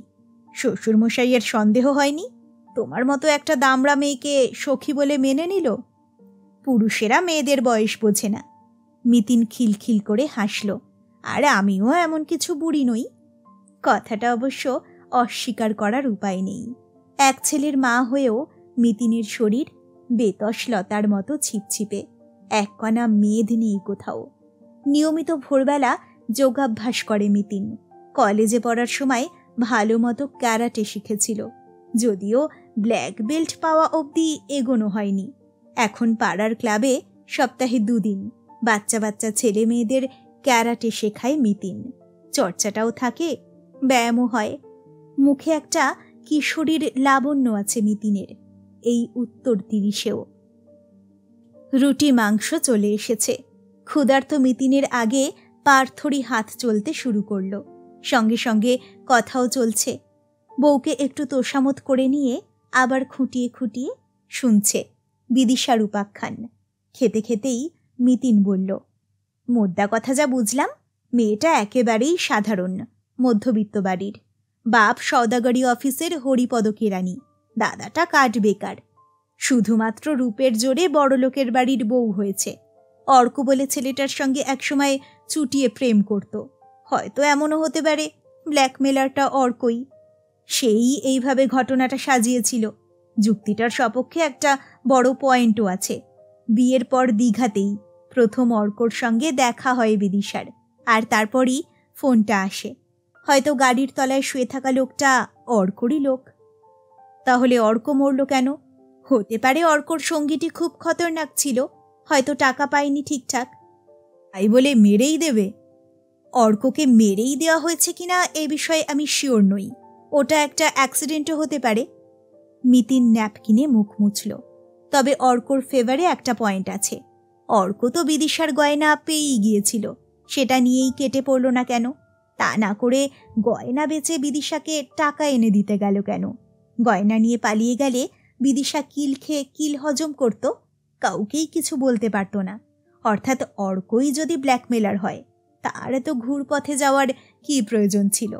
শ্বশুরমশাইয়ের সন্দেহ হয়নি? তোমার মতো একটা দামড়া মেয়েকে সখী বলে মেনে নিল। পুরুষেরা মেয়েদের বয়স বোঝে না। মিতিন খিলখিল করে হাসল। আর আমিও এমন কিছু বুড়ি নই। কথাটা অবশ্য অস্বীকার করার উপায় নেই। এক ছেলের মা হয়েও মিতিনের শরীর বেতস লতার মতো ছিপছিপে, এক কণা মেদ নেই কোথাও। নিয়মিত ভোরবেলা যোগাভ্যাস করে মিতিন। কলেজে পড়ার সময় ভালো মতো ক্যারাটে শিখেছিল, যদিও ব্ল্যাক বেল্ট পাওয়া অবধি এগোনো হয়নি। এখন পাড়ার ক্লাবে সপ্তাহে 2 দিন বাচ্চা বাচ্চা ছেলে মেয়েদের ক্যারাটে শেখায় মিতিন। চর্চাটাও থাকে, ব্যায়ামও হয়। মুখে একটা কিশোরীর লাবণ্য আছে মিতিনের, এই উত্তর 30-এও। রুটি মাংস চলে এসেছে। ক্ষুধার্ত মিতিনের আগে পার্থরই হাত চলতে শুরু করল। সঙ্গে সঙ্গে কথাও চলছে। বউকে একটু তোষামত করে নিয়ে আবার খুঁটিয়ে খুঁটিয়ে শুনছে বিদিশার উপাখ্যান। খেতে খেতেই মিতিন বলল, মোদ্দা কথা যা বুঝলাম, মেয়েটা একেবারেই সাধারণ মধ্যবিত্ত বাড়ির। বাপ সওদাগরি অফিসের হরিপদ কেরানি, দাদাটা কাঠ বেকার। শুধুমাত্র রূপের জোরে বড়লোকের বাড়ির বউ হয়েছে। অর্ক বলে ছেলেটার সঙ্গে একসময় চুটিয়ে প্রেম করত। হয়তো এমনও হতে পারে ব্ল্যাকমেলারটা অর্কই। সেই এইভাবে ঘটনাটা সাজিয়েছিল। যুক্তিটার সপক্ষে একটা বড় পয়েন্টও আছে। বিয়ের পর দীঘাতেই প্রথম অর্কর সঙ্গে দেখা হয় বিদিশার, আর তারপরই ফোনটা আসে। হয়তো গাড়ির তলায় শুয়ে থাকা লোকটা অর্করই লোক। তাহলে অর্ক মরল কেন? হতে পারে অর্কর সঙ্গীটি খুব খতরনাক ছিল, হয়তো টাকা পায়নি ঠিকঠাক, তাই বলে মেরেই দেবে? অর্ককে মেরেই দেওয়া হয়েছে কিনা এ বিষয়ে আমি শিওর নই। ওটা একটা অ্যাক্সিডেন্টও হতে পারে। মিতিন ন্যাপকিনে মুখ মুছল। তবে অর্কর ফেভারে একটা পয়েন্ট আছে। অর্ক তো বিদিশার গয়না পেয়েই গিয়েছিল, সেটা নিয়েই কেটে পড়ল না কেন? তা না করে গয়না বেচে বিদিশাকে টাকা এনে দিতে গেল কেন? গয়না নিয়ে পালিয়ে গেলে বিদিশা কিল খেয়ে কিল হজম করত, কাউকেই কিছু বলতে পারত না। অর্থাৎ অর্কই যদি ব্ল্যাকমেলার হয়, তার তো ঘুরপথে যাওয়ার কি প্রয়োজন ছিল?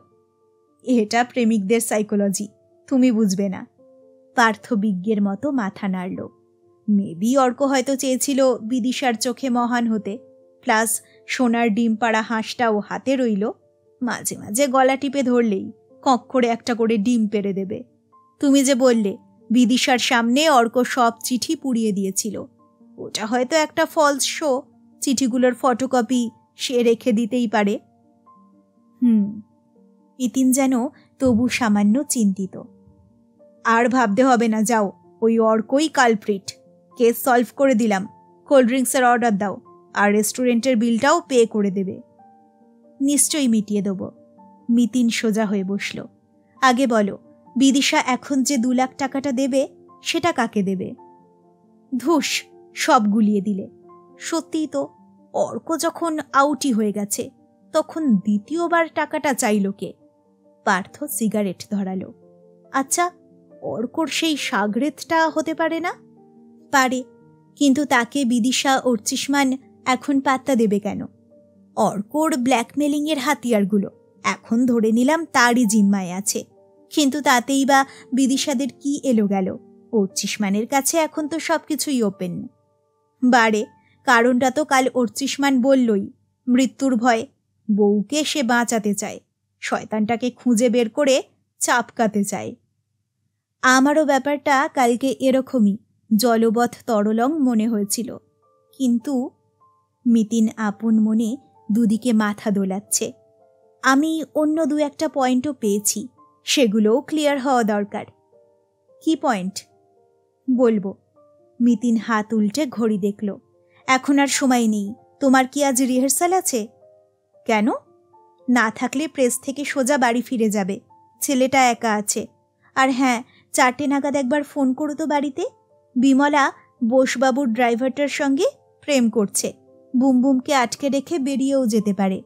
এটা প্রেমিকদের সাইকোলজি, তুমি বুঝবে না। পার্থ বিজ্ঞের মতো মাথা নাড়ল। মেবি অর্ক হয়তো চেয়েছিল বিদিশার চোখে মহান হতে, প্লাস সোনার ডিম পাড়া হাঁসটাও হাতে রইল। মাঝে মাঝে গলা টিপে ধরলেই কক্ষরে একটা করে ডিম পেড়ে দেবে। তুমি যে বললে বিদিশার সামনে অর্ক সব চিঠি পুড়িয়ে দিয়েছিল, ওটা হয়তো একটা ফলস শো। চিঠিগুলোর ফটোকপি সে রেখে দিতেই পারে। মিতিন যেন তবু সামান্য চিন্তিত। আর ভাবতে হবে না, যাও, ওই অর্কই কালপ্রিট। কেস সলভ করে দিলাম। কোল্ড ড্রিঙ্কসের অর্ডার দাও, আর রেস্টুরেন্টের বিলটাও পে করে দেবে। নিশ্চয়ই মিটিয়ে দেব। মিতিন সোজা হয়ে বসল। আগে বলো, বিদিশা এখন যে 2 লাখ টাকাটা দেবে, সেটা কাকে দেবে? ধুস, সব গুলিয়ে দিলে। সত্যিই তো, অর্ক যখন আউটই হয়ে গেছে, তখন দ্বিতীয়বার টাকাটা চাইল কে? পার্থ সিগারেট ধরালো। আচ্ছা, অর্কর সেই সাগরেতটা হতে পারে না? পারে, কিন্তু তাকে বিদিশা অর্চিষ্মান এখন পাত্তা দেবে কেন? অর্কর ব্ল্যাকমেলিংয়ের হাতিয়ারগুলো এখন ধরে নিলাম তারই জিম্মায় আছে, কিন্তু তাতেই বা বিদিশাদের কি এলো গেল? অর্চিষ্মানের কাছে এখন তো সবকিছুই ওপেন। বারে, কারণটা তো কাল অর্চিষ্মান বললই, মৃত্যুর ভয়। বউকে সে বাঁচাতে চায়, শয়তানটাকে খুঁজে বের করে চাপকাতে চায়। আমারও ব্যাপারটা কালকে এরকমই জলবৎ তরলং মনে হয়েছিল, কিন্তু মিতিন আপন মনে দুদিকে মাথা দোলাচ্ছে। আমি অন্য 2-1টা পয়েন্টও পেয়েছি, সেগুলোও ক্লিয়ার হওয়া দরকার। কি পয়েন্ট? বলবো। মিতিন হাত উল্টে ঘড়ি দেখল। এখন আর সময় নেই। তোমার কি আজ রিহার্সাল আছে? কেন? না থাকলে প্রেস থেকে সোজা বাড়ি ফিরে যাবে। ছেলেটা একা আছে। আর হ্যাঁ, 4টে নাগাদ একবার ফোন করো তো বাড়িতে। বিমলা বোসবাবুর ড্রাইভারটার সঙ্গে প্রেম করছে। বুমবুমকে আটকে রেখে বেরিয়েও যেতে পারে।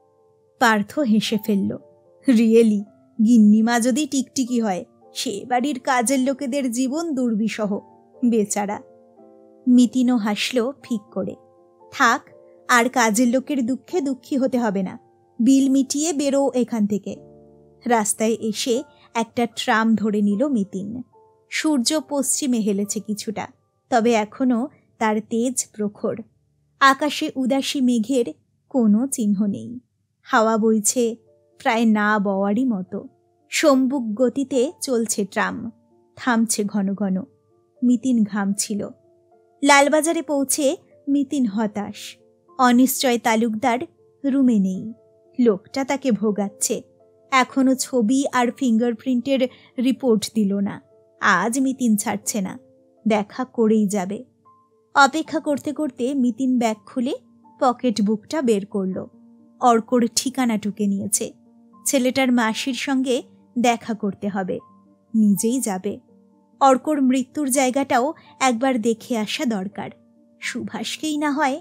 পার্থ হেসে ফেলল। রিয়েলি, গিন্নিমা যদি টিকটিকি হয়, সে বাড়ির কাজের লোকেদের জীবন দুর্বিষহ, বেচারা। মিতিনও হাসল ফিক করে। থাক, আর কাজের লোকের দুঃখে দুঃখী হতে হবে না। বিল মিটিয়ে বেরো এখান থেকে। রাস্তায় এসে একটা ট্রাম ধরে নিল মিতিন। সূর্য পশ্চিমে হেলেছে কিছুটা, তবে এখনো তার তেজ প্রখর। আকাশে উদাসী মেঘের কোনো চিহ্ন নেই। হাওয়া বইছে প্রায় না বওয়ারই মতো। সম্মুখ গতিতে চলছে ট্রাম, থামছে ঘন ঘন। মিতিন ঘামছিল। লালবাজারে পৌঁছে মিতিন হতাশ। অনিশ্চয় তালুকদার রুমে নেই। লোকটা তাকে ভোগাচ্ছে। এখনো ছবি আর ফিঙ্গারপ্রিন্টের রিপোর্ট দিল না। আজ মিতিন ছাড়ছে না, দেখা করেই যাবে। অপেক্ষা করতে করতে মিতিন ব্যাগ খুলে পকেট বুকটা বের করল। অর্কর ঠিকানা টুকে নিয়েছে। ছেলেটার মাসির সঙ্গে দেখা করতে হবে, নিজেই যাবে। অর্কর মৃত্যুর জায়গাটাও একবার দেখে আসা দরকার। সুভাষকেই না হয়।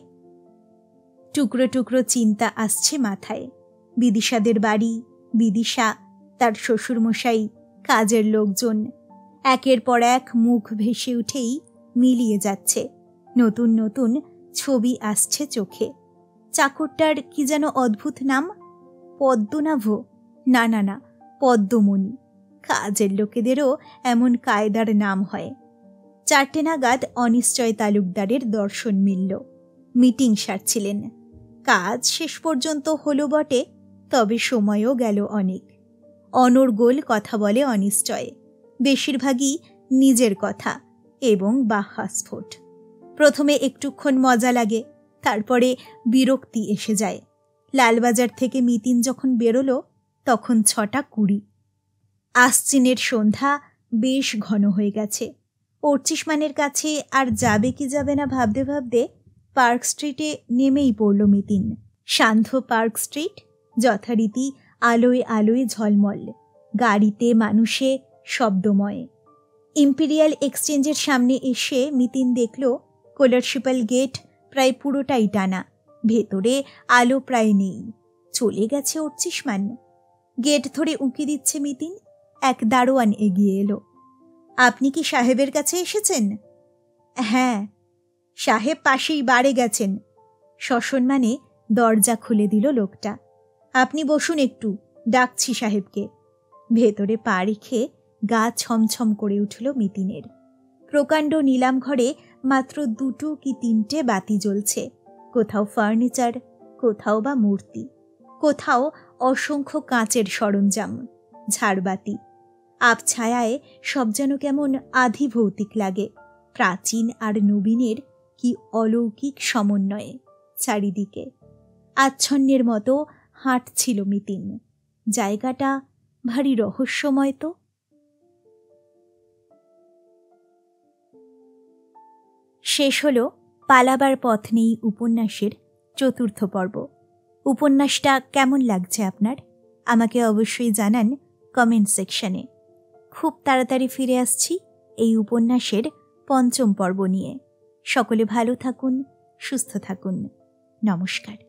টুকরো টুকরো চিন্তা আসছে মাথায়। বিদিশাদের বাড়ি, বিদিশা, তার শ্বশুরমশাই, কাজের লোকজন, একের পর এক মুখ ভেসে উঠেই মিলিয়ে যাচ্ছে। নতুন নতুন ছবি আসছে চোখে। চাকরটার কি যেন অদ্ভুত নাম, পদ্মনাভ? না না না, পদ্মমণি। কাজের লোকেদেরও এমন কায়দার নাম হয়। 4টে নাগাদ অনিশ্চয় তালুকদারের দর্শন মিলল। মিটিং সারছিলেন। কাজ শেষ পর্যন্ত হলো বটে, তবে সময়ও গেল অনেক। অনর্গল কথা বলে অনিশ্চয়, বেশিরভাগই নিজের কথা এবং বাহ্যাস্ফোট। প্রথমে একটুক্ষণ মজা লাগে, তারপরে বিরক্তি এসে যায়। লালবাজার থেকে মিতিন যখন বেরোলো তখন 6:20। আশ্বিনের সন্ধ্যা বেশ ঘন হয়ে গেছে। 25 কাছে আর যাবে কি যাবে না ভাবতে ভাবতে পার্ক স্ট্রিটে নেমেই পড়ল মিতিন। সান্ধ্য পার্ক স্ট্রিট যথারীতি আলোয় আলোয় ঝলমল, গাড়িতে মানুষে শব্দময়। ইম্পেরিয়াল এক্সচেঞ্জের সামনে এসে মিতিন দেখল কোলারশিপাল গেট প্রায় পুরোটাই টানা। ভেতরে আলো প্রায় নেই। চলে গেছে 25। গেট ধরে উঁকি দিচ্ছে মিতিন। এক দারোয়ান এগিয়ে এলো। আপনি কি সাহেবের কাছে এসেছেন? হ্যাঁ। সাহেব পাশেই বারে গেছেন। সসম্মানে দরজা খুলে দিল লোকটা। আপনি বসুন একটু, ডাকছি সাহেবকে। ভেতরে পা রেখে গা ছমছম করে উঠল মিতিনের। প্রকাণ্ড নিলাম ঘরে মাত্র 2 কি 3টে বাতি জ্বলছে। কোথাও ফার্নিচার, কোথাও বা মূর্তি, কোথাও অসংখ্য কাঁচের সরঞ্জাম, ঝাড়বাতি। আবছায়ায় সব যেন কেমন আধিভৌতিক লাগে। প্রাচীন আর নবীনের কি অলৌকিক সমন্বয়ে চারিদিকে। আচ্ছন্নের মতো হাঁটছিল মিতিন। জায়গাটা ভারী রহস্যময় তো। শেষ হলো পালাবার পথ নেই উপন্যাসের 4র্থ পর্ব। উপন্যাসটা কেমন লাগছে আপনার আমাকে অবশ্যই জানান কমেন্ট সেকশনে। খুব তাড়াতাড়ি ফিরে আসছি এই উপন্যাসের 5ম পর্ব নিয়ে। সকলে ভালো থাকুন, সুস্থ থাকুন। নমস্কার।